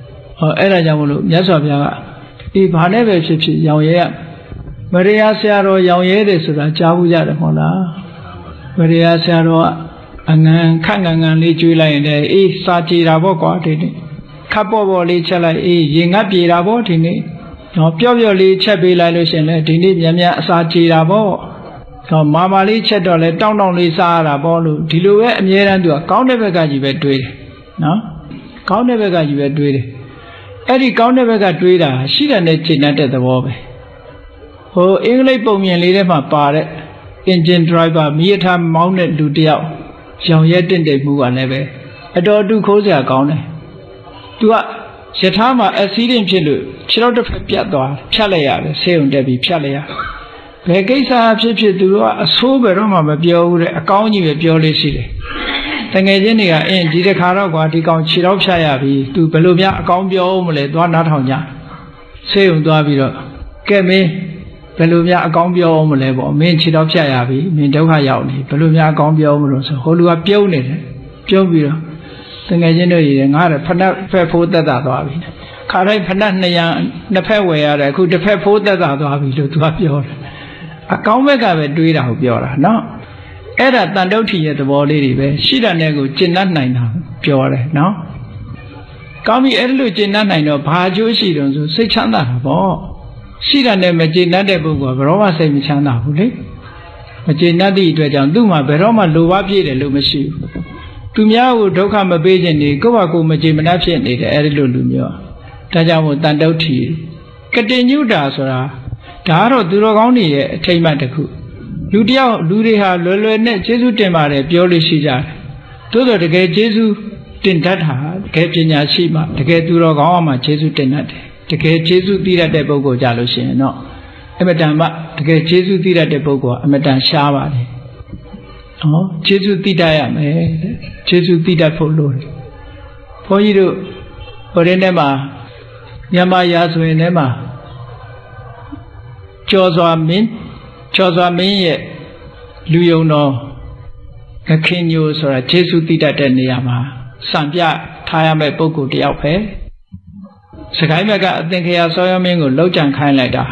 အဲ့ဒါကြောင့်မလို့မြတ်စွာဘုရားကဒီဘာနဲ့ပဲဖြစ်ဖြစ်ရောင်ရဲရမရိယာဆရာတော်ရောင်ရဲတယ်ဆိုတာကြားဘူးကြတယ်မဟုတ်လားမရိယာဆရာတော်ကအငန်ခက်ငန်ငန်လေးကျွေးလိုက်ရင်လည်းအေးစာကြည်တာပေါ့ကွာဒီနေ့ခပ်ပေါ်ပေါ်လေးချက်လိုက်အေးရင်ငတ်ပြေတာပေါ့ဒီနေ့နော်ပြော့ပြော့လေးချက်ပေးလိုက်လို့ရှင်လေဒီနေ့မြန်မြန်အစာကြည်တာပေါ့မာမာလေးချက်တော့လဲတောင်းတောင်းလေးစားရတာပေါ့လို့ဒီလိုပဲအမြဲတမ်းသူကကောင်းတဲ့ဘက်ကကြီးပဲတွေးတယ်နော်ကောင်းတဲ့ဘက်ကကြီးပဲတွေးတယ်အဲ့ဒီကောင်းတဲ့ဘက်ကတွေးတာရှိတဲ့နဲ့ချိန်တဲ့သဘောပဲဟိုအင်္ဂလိပ်ပုံမြင်လေးထဲမှာပါတဲ့ engine driver မီးထားမောင်းတဲ့လူတယောက်ရောင်ရဲတင့်တယ်မှုကလည်းပဲအတော်အတုခိုးစရာကောင်းတယ်သူကရထားမှာ accident ဖြစ်လို့ခြေထောက်တစ်ဖက်ပြတ်သွားဖြတ်လိုက်ရတယ်ဆေးရုံတက်ပြီးဖြတ်လိုက်ရဘယ်ကိစ္စဖြစ်ဖြစ်သူတို့ကအဆိုးဘယ်တော့မှမပြောဘူးတဲ့အကောင်းကြီးပဲပြောလို့ရှိတယ်တငယ်ချင်းတွေကအင်းဒီတစ်ခါတော့ကွာဒီကောင်ခြေထောက်ဖြတ်ရပြီသူဘယ်လိုများအကောင်းပြောမလဲသွားနားထောင်ကြဆေးရုံသွားပြီးတော့ကဲမင်းဘယ်လိုများအကောင်းပြောမလဲပေါ့မင်းခြေထောက်ဖြတ်ရပြီမင်းဒုက္ခရောက်နေဘယ်လိုများအကောင်းပြောမလို့ဆိုဟိုလူကပြုံးနေတယ်ပြုံးပြီးတော့တငယ်ချင်းတို့ကြီးငါလည်းဖက်ဖက်ဖိုးသက်သာသွားပြီခါတိုင်းဖက်200နှစ်ဖက်ဝယ်ရတယ်အခုတစ်ဖက်ဖိုးသက်သာသွားပြီလို့သူကပြောတယ်အကောင်းဘက်ကပဲတွေးတာကိုပြောတာနော်အဲ့ဒါတန်တုဋ္ဌိရဲ့သဘောလေးတွေပဲရှိတာနဲ့ကိုကျင့်တတ်နိုင်တာပြောတယ်နော်ကောင်းပြီအဲ့လိုကျင့်တတ်နိုင်တော့ဘာအကျိုးရှိတုံးဆိုစိတ်ချမ်းသာတာပေါ့ရှိတာနဲ့မကျင့်တတ်တဲ့ပုဂ္ဂိုလ်ကဘယ်တော့မှစိတ်မချမ်းသာဘူးလေမကျင့်တတ်သည့်အတွက်ကြောင့်သူ့မှာဘယ်တော့မှလိုဘပြည့်တယ်လို့မရှိဘူးသူများကိုဒုက္ခမပေးခြင်းနေကိုယ့်ဘာကိုယ်မကျင့်မတတ်ဖြစ်နေတယ်အဲ့ဒီလိုလူမျိုးဒါကြောင့်မို့တန်တုဋ္ဌိကတိညုတာဆိုတာဒါကတော့သူတော်ကောင်းတွေရဲ့အထိမ်းအမှတ်တစ်ခုလူတယောက်လူတွေဟာလွယ်လွယ်နဲ့ကျေးဇူးတင်ပါတယ်ပြောလို့ရှိကြတယ်သို့တော်တကယ်ကျေးဇူးတင်တတ်တာတကယ်ပညာရှိမှတကယ်သူတော်ကောင်းမှကျေးဇူးတင်တတ်တယ်တကယ်ကျေးဇူးသိတတ်တဲ့ပုဂ္ဂိုလ်ကြလို့ရှိရင်တော့အမတန်မှတကယ်ကျေးဇူးသိတတ်တဲ့ပုဂ္ဂိုလ်ကအမတန်ရှားပါတယ်ဟောကျေးဇူးသိတတ်ရမယ်ကျေးဇူးသိတတ်ဖို့လိုတယ်ဘုန်းကြီးတို့ဟိုရင်းထဲမှာမြန်မာရာဇဝင်ထဲမှာကျော်စွာမင်းရဲ့လူယုံတော်ကခင်ညိုဆိုတာကျေးဇူးသိတတ်တဲ့နေရာမှာစံပြထားရမယ့်ပုဂ္ဂိုလ်တယောက်ပဲစကိုင်းဘက်ကအသင်္ခရာစောရမင်းကိုလှုပ်ကြံခိုင်းလိုက်တာ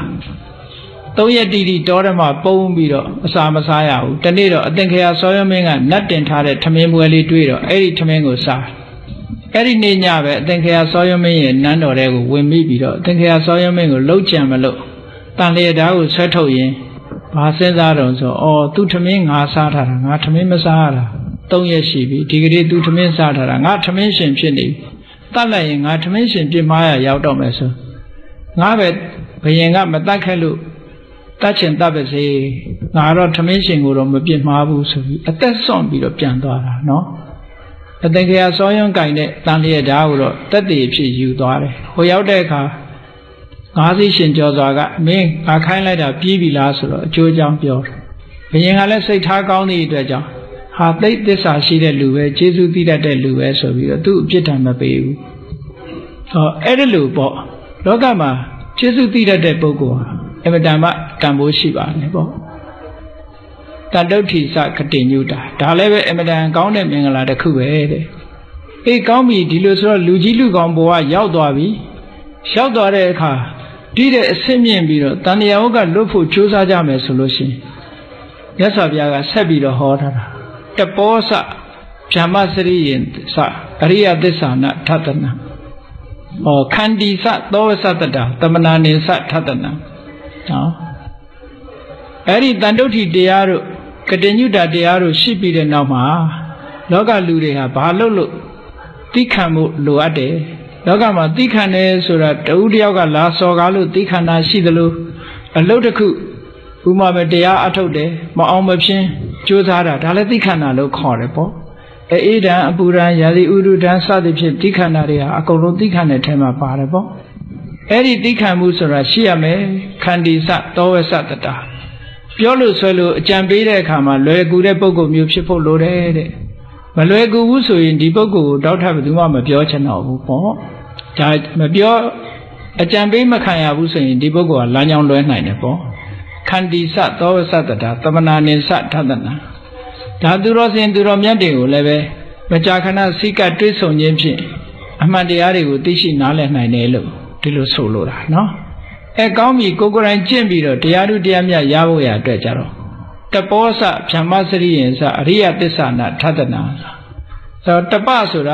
3ရက်တိတိတောထဲမှာပုံပြီးတော့အစာမစားရဘူးတနေ့တော့အသင်္ခရာစောရမင်းကနတ်တင်ထားတဲ့ထမင်းပွဲလေးတွေ့တော့အဲ့ဒီထမင်းကိုစားအဲ့ဒီနေ့ညပဲအသင်္ခရာစောရမင်းရဲ့နန်းတော်ထဲကိုဝင်ပြီးတော့အသင်္ခရာစောရမင်းကိုလှုပ်ကြံမလို့တန်လျက်ဓာတ်ကိုဆွဲထုတ်ရင်ဘာစဉ်းစားတော့ဆိုသူထမင်းငါစားထားတာငါထမင်းမစားရတာ3ရက်ရှိပြီဒီကနေ့သူထမင်းစားထားတာငါထမင်းရှင်ဖြစ်နေပြီတတ်လိုက်ရင်ငါထမင်းရှင်ပြစ်မှားရရောက်တော့မယ်ဆိုငါပဲဘယင်ကမတတ်ခဲ့လို့တတ်ချင်တတ်ပါစေငါတော့ထမင်းရှင်ကိုတော့မပြစ်မှားဘူးဆိုပြီးအသက်ဆွန့်ပြီးတော့ပြန်သွားတာနော်အသင်္ခရာစောယွန်းကင်တဲ့တန်လျက်ဓာတ်ကိုတော့တက်တည်ဖြစ်ယူသွားတယ်ဟိုရောက်တဲ့အခါငါးသိရှင်ကျော်စွာကမင်းငါခိုင်းလိုက်တာပြီးပြီလားဆိုတော့အကျိုးအကြောင်းပြောတယ်ဘယင်ကလည်းစိတ်ထားကောင်းသည့်အတွက်ကြောင့်ဟာသိသစ္စာရှိတဲ့လူပဲကျေးဇူးသိတတ်တဲ့လူပဲဆိုပြီးတော့သူ့အပြစ်ဒဏ်မပေးဘူးအဲ့ဒီလိုပေါ့လောကမှာကျေးဇူးသိတတ်တဲ့ပုဂ္ဂိုလ်ဟာအမတန်မှတန်ဖိုးရှိပါတယ်ပေါ့တန်တုဋ္ဌိစကတိညုတာဒါလည်းပဲအမတန်ကောင်းတဲ့မင်္ဂလာတစ်ခုပဲတဲ့အေးကောင်းပြီဒီလိုဆိုတော့လူကြီးလူကောင်းဘဝရောက်သွားပြီရောက်သွားတဲ့အခါဒီတဲ့အဆင့်မြင့်ပြီးတော့တန်တရာဝကလွတ်ဖို့ကြိုးစားကြမယ်ဆိုလို့ရှိရင်မြတ်စွာဘုရားကဆက်ပြီးတော့ဟောထားတာတပောစဗြဟ္မစရိယင်စအရိယသစ္စာနထတနာခန္တီစသောဝသတ္တတမနာနိစထတနာနော်အဲ့ဒီတန်တုဋ္ဌိတရားတို့ကတိညုတာတရားတို့ရှိပြီးတဲ့နောက်မှာလောကလူတွေဟာဘာလို့သိခံမှုလိုအပ်တယ်လောကမှာသိခံတယ်ဆိုတာတဦးတယောက်ကလာစော်ကားလို့သိခံတာရှိသလိုအလုပ်တစ်ခုဥမာပဲတရားအထုတ်တယ်မအောင်မဖြင်းကြိုးစားတာဒါလည်းသိခံတာလို့ခေါ်တယ်ပေါ့အေးဒံအပူဒံရာသီဥတုဒံစသဖြင့်သိခံတာတွေဟာအကုန်လုံးသိခံတဲ့ထဲမှာပါတယ်ပေါ့အဲ့ဒီသိခံမှုဆိုတာရှိရမယ်ခန္တီစသောဝသတ္တပြောလို့ဆွဲလို့အကြံပေးတဲ့အခါမှာလွယ်ကူတဲ့ပုဂ္ဂိုလ်မျိုးဖြစ်ဖို့လိုတယ်တဲ့မလွယ်ကူဘူးဆိုရင်ဒီပုဂ္ဂိုလ်ကိုတောက်ထပ်ဘယ်သူမှမပြောချင်တော့ဘူးပေါ့ဒါမပြောအကြံပေးမခံရဘူးဆိုရင်ဒီပုဂ္ဂိုလ်ကလမ်းကြောင်းလွဲနိုင်တယ်ပေါ့ခန္တီစသောဝသတ္တတမနာနိစထတနာဒါသူတော်စင်သူတော်မြတ်တွေကိုလည်းပဲမကြာခဏစိကတွေးဆုံခြင်းဖြင့်အမှန်တရားတွေကိုသိရှိနားလည်နိုင်တယ်လို့ဒီလိုဆိုလိုတာနော်ကောင်းပြီကိုယ်ကိုယ်တိုင်ကျင့်ပြီးတော့တရားဓုတရားမြတ်ရဖို့ရအတွက်ကြတော့တပောစဖြမ္မစရိယင်စအရိယသစ္စာနာထတနာဆိုတပဆိုတာ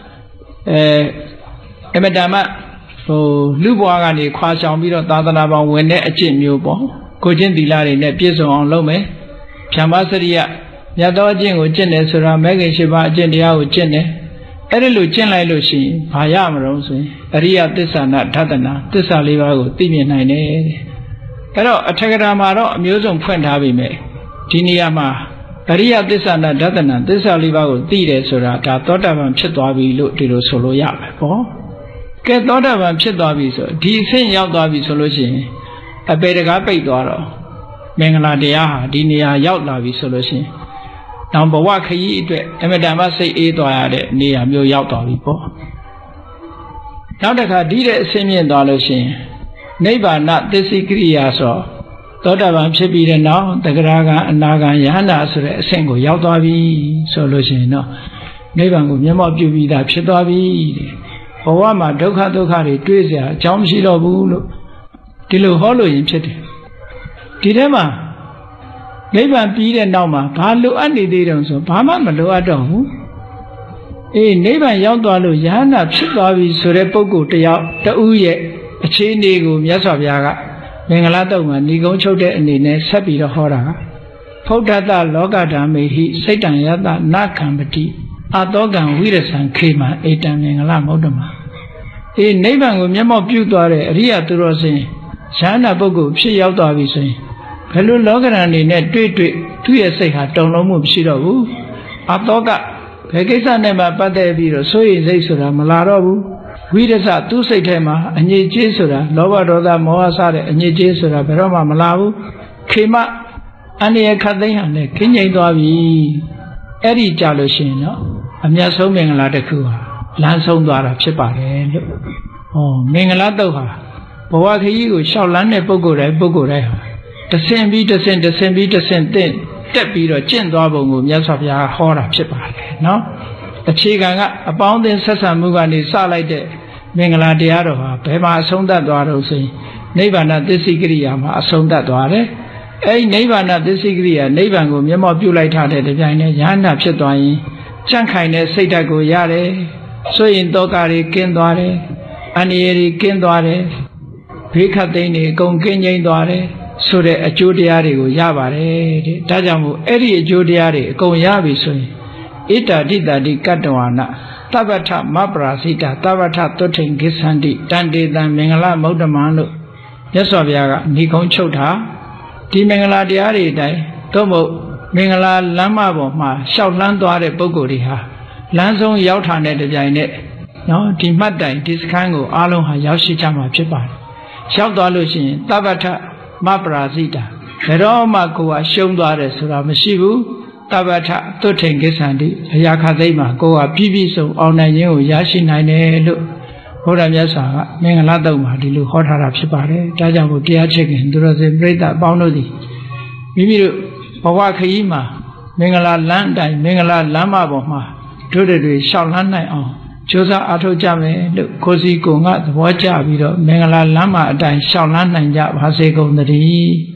အမတမလူဘွားကနေခွာဆောင်ပြီးတော့သာသနာပေါင်းဝင်တဲ့အကျင့်မျိုးပေါ့ကိုချင်းသီလတွေနဲ့ပြည့်စုံအောင်လုပ်မယ်ဖြမ္မစရိယမြတ်သောအကျင့်ကိုကျင့်တယ်ဆိုတာမဲခင်ရှိပါအကျင့်တရားကိုကျင့်တယ်အဲ့ဒီလိုကျင့်လိုက်လို့ရှိရင်ဘာရမလို့ဆိုရင်အရိယသစ္စာနာထတနာသစ္စာလေးပါးကိုသိမြင်နိုင်တယ်အဲ့တော့အထက်ကရာမှာတော့အမျိုးစုံဖွင့်ထားပြီမဲ့ဒီနေရာမှာအရိယသစ္စာနာထတနာသစ္စာလေးပါးကိုသိတယ်ဆိုတာဒါသောတာပန်ဖြစ်သွားပြီလို့ဒီလိုဆိုလို့ရမယ်ပေါ့ကဲသောတာပန်ဖြစ်သွားပြီဆိုဒီအဆင့်ရောက်သွားပြီဆိုလို့ရှိရင်အပေတကားပိတ်သွားတော့မင်္ဂလာတရားဟာဒီနေရာရောက်လာပြီဆိုလို့ရှိရင်နောက်ဘဝခရီးအတွက်အမတန်မှစိတ်အေးသွားရတဲ့နေရာမျိုးရောက်သွားပြီပေါ့နောက်တစ်ခါဒီတဲ့အဆင့်မြင့်သွားလို့ရှိရင်နိဗ္ဗာန်သစ္စိကရိယာဆိုသောတာပန်ဖြစ်ပြီးတဲ့နောက်တဂရဂံအနာဂံယဟန္တာဆိုတဲ့အဆင့်ကိုရောက်သွားပြီဆိုလို့ရှိရင်တော့နိဗ္ဗာန်ကိုမျက်မှောက်ပြုပြီးသားဖြစ်သွားပြီဘဝမှာဒုက္ခတွေတွေ့เสียအကြောင်းမရှိတော့ဘူးလို့ဒီလိုဟောလို့ရင်ဖြစ်တယ်ဒီထဲမှာနိဗ္ဗာန်ပြီးတဲ့နောက်မှာဘာလိုအပ်နေသေးတယ်ဆိုဘာမှမလိုအပ်တော့ဘူးနိဗ္ဗာန်ရောက်သွားလို့ယဟန္တာဖြစ်သွားပြီဆိုတဲ့ပုဂ္ဂိုလ်တယောက်တဦးရဲ့အခြေအနေကိုမြတ်စွာဘုရားကမင်္ဂလာတုံမှာဏိကုံးချုပ်တဲ့အနေနဲ့ဆက်ပြီးတော့ဟောတာကဖုဒ္ဓတလောကဓာမေဟိစိတ်တံယတနာခံပတိအတောကံဝိရဇံခေမဧတံမင်္ဂလာမௌတ္တမနိဗ္ဗာန်ကိုမျက်မှောက်ပြုသွားတဲ့အရိယသူတော်စင်ယဟန္တာပုဂ္ဂိုလ်ဖြစ်ရောက်သွားပြီဆိုရင်ဘယ်လိုလောကဓာတ်အနေနဲ့တွေ့သူ့ရဲ့စိတ်ဟာတုံလုံးမှုမရှိတော့ဘူးအတောကဘယ်ကိစ္စနဲ့မှပတ်သက်ပြီးတော့စိုးရိမ်စိတ်ဆိုတာမလာတော့ဘူးဝိရဇသူ့စိတ်ထဲမှာအငြိကြေးဆိုတာလောဘဒေါသမောဟစတဲ့အငြိကြေးဆိုတာဘယ်တော့မှမလာဘူးခေမအန္တရာယ်ခတ်သိမ်းဟန်နဲ့ခင်းငိမ့်သွားပြီအဲ့ဒီကြလို့ရှိရင်တော့အမြတ်ဆုံးမင်္ဂလာတစ်ခုဟာလမ်းဆုံးသွားတာဖြစ်ပါတယ်လို့မင်္ဂလာတုတ်ဟာဘဝခရီးကိုရှောက်လန်းတဲ့ပုဂ္ဂိုလ်တိုင်းဟာတဆင့်ပြီးတဆင့်တက်ပြီးတော့ကျင့်သွားပုံကိုမြတ်စွာဘုရားဟောတာဖြစ်ပါတယ်နော်အခြေခံကအပေါင်းအသင်းဆက်ဆံမှုကနေစလိုက်တဲ့မင်္ဂလာတရားတော်ဟာဘယ်မှာအဆုံးသတ်သွားတော့ဆိုရင်နိဗ္ဗာန်သစ္စိကရိယာမှာအဆုံးသတ်သွားတယ်အဲဒီနိဗ္ဗာန်သစ္စိကရိယာနိဗ္ဗာန်ကိုမျက်မှောက်ပြုလိုက်ထားတဲ့ကြိုင်နဲ့ယဟန္တာဖြစ်သွားရင်ကြန့်ခိုင်တဲ့စိတ်ဓာတ်ကိုရတယ်ဆိုရင်တောကတွေကင်းသွားတယ်အန္တရာယ်တွေကင်းသွားတယ်ဘေးခတ်သိမ်းတွေအကုန်ကင်းငြိမ်းသွားတယ်ဆိုတဲ့အကျိုးတရားတွေကိုရပါတယ်တဲ့ဒါကြောင့်မို့အဲ့ဒီအကျိုးတရားတွေအကုန်ရပြီဆိုရင်ဣတာတိတာတိကတ္တဝါနသဗ္ဗထမပရာစိတာသဗ္ဗထသုထိန်ကိသန္တိတန်တေတံမင်္ဂလမௌတ္တမံလို့မြတ်စွာဘုရားကဏိကုံးချုပ်တာဒီမင်္ဂလာတရားတွေအတိုင်းသို့မဟုတ်မင်္ဂလာလမ်းမပေါ်မှာရှောက်လန်းသွားတဲ့ပုဂ္ဂိုလ်တွေဟာလမ်းဆုံးရောက်ထာတဲ့ကြိုင်နဲ့နော်ဒီမှတ်တိုင်ဒီစခန်းကိုအားလုံးဟာရောက်ရှိကြမှာဖြစ်ပါတယ်ရောက်သွားလို့ရှိရင်သဗ္ဗထမပရာစိတာဘယ်တော့မှကိုယ်ကရှုံးသွားတယ်ဆိုတာမရှိဘူးသဗ္ဗထသုထိန်ကိသန္တိအရာခသိမ်းမှာကိုယ်ကပြည့်ပြည့်စုံအောင်နိုင်ခြင်းကိုရရှိနိုင်တယ်လို့ဘုရားမြတ်စွာကမင်္ဂလာတုံမှာဒီလိုဟောထားတာဖြစ်ပါတယ်ဒါကြောင့်မို့တရားချစ်ခင်သူတော်စင်ပြိဿအပေါင်းတို့သည်မိမိတို့ဘဝခရီးမှာမင်္ဂလာလမ်းတိုင်းမင်္ဂလာလမ်းမပေါ်မှာတို့တွေရှောက်လန်းနိုင်အောင်ကြိုးစားအားထုတ်ကြမယ်လို့ကိုယ်စီကိုယ်ကသဘောကျပြီးတော့မင်္ဂလာလမ်းမအတိုင်းရှောက်လန်းနိုင်ကြပါစေကုန်သတည်း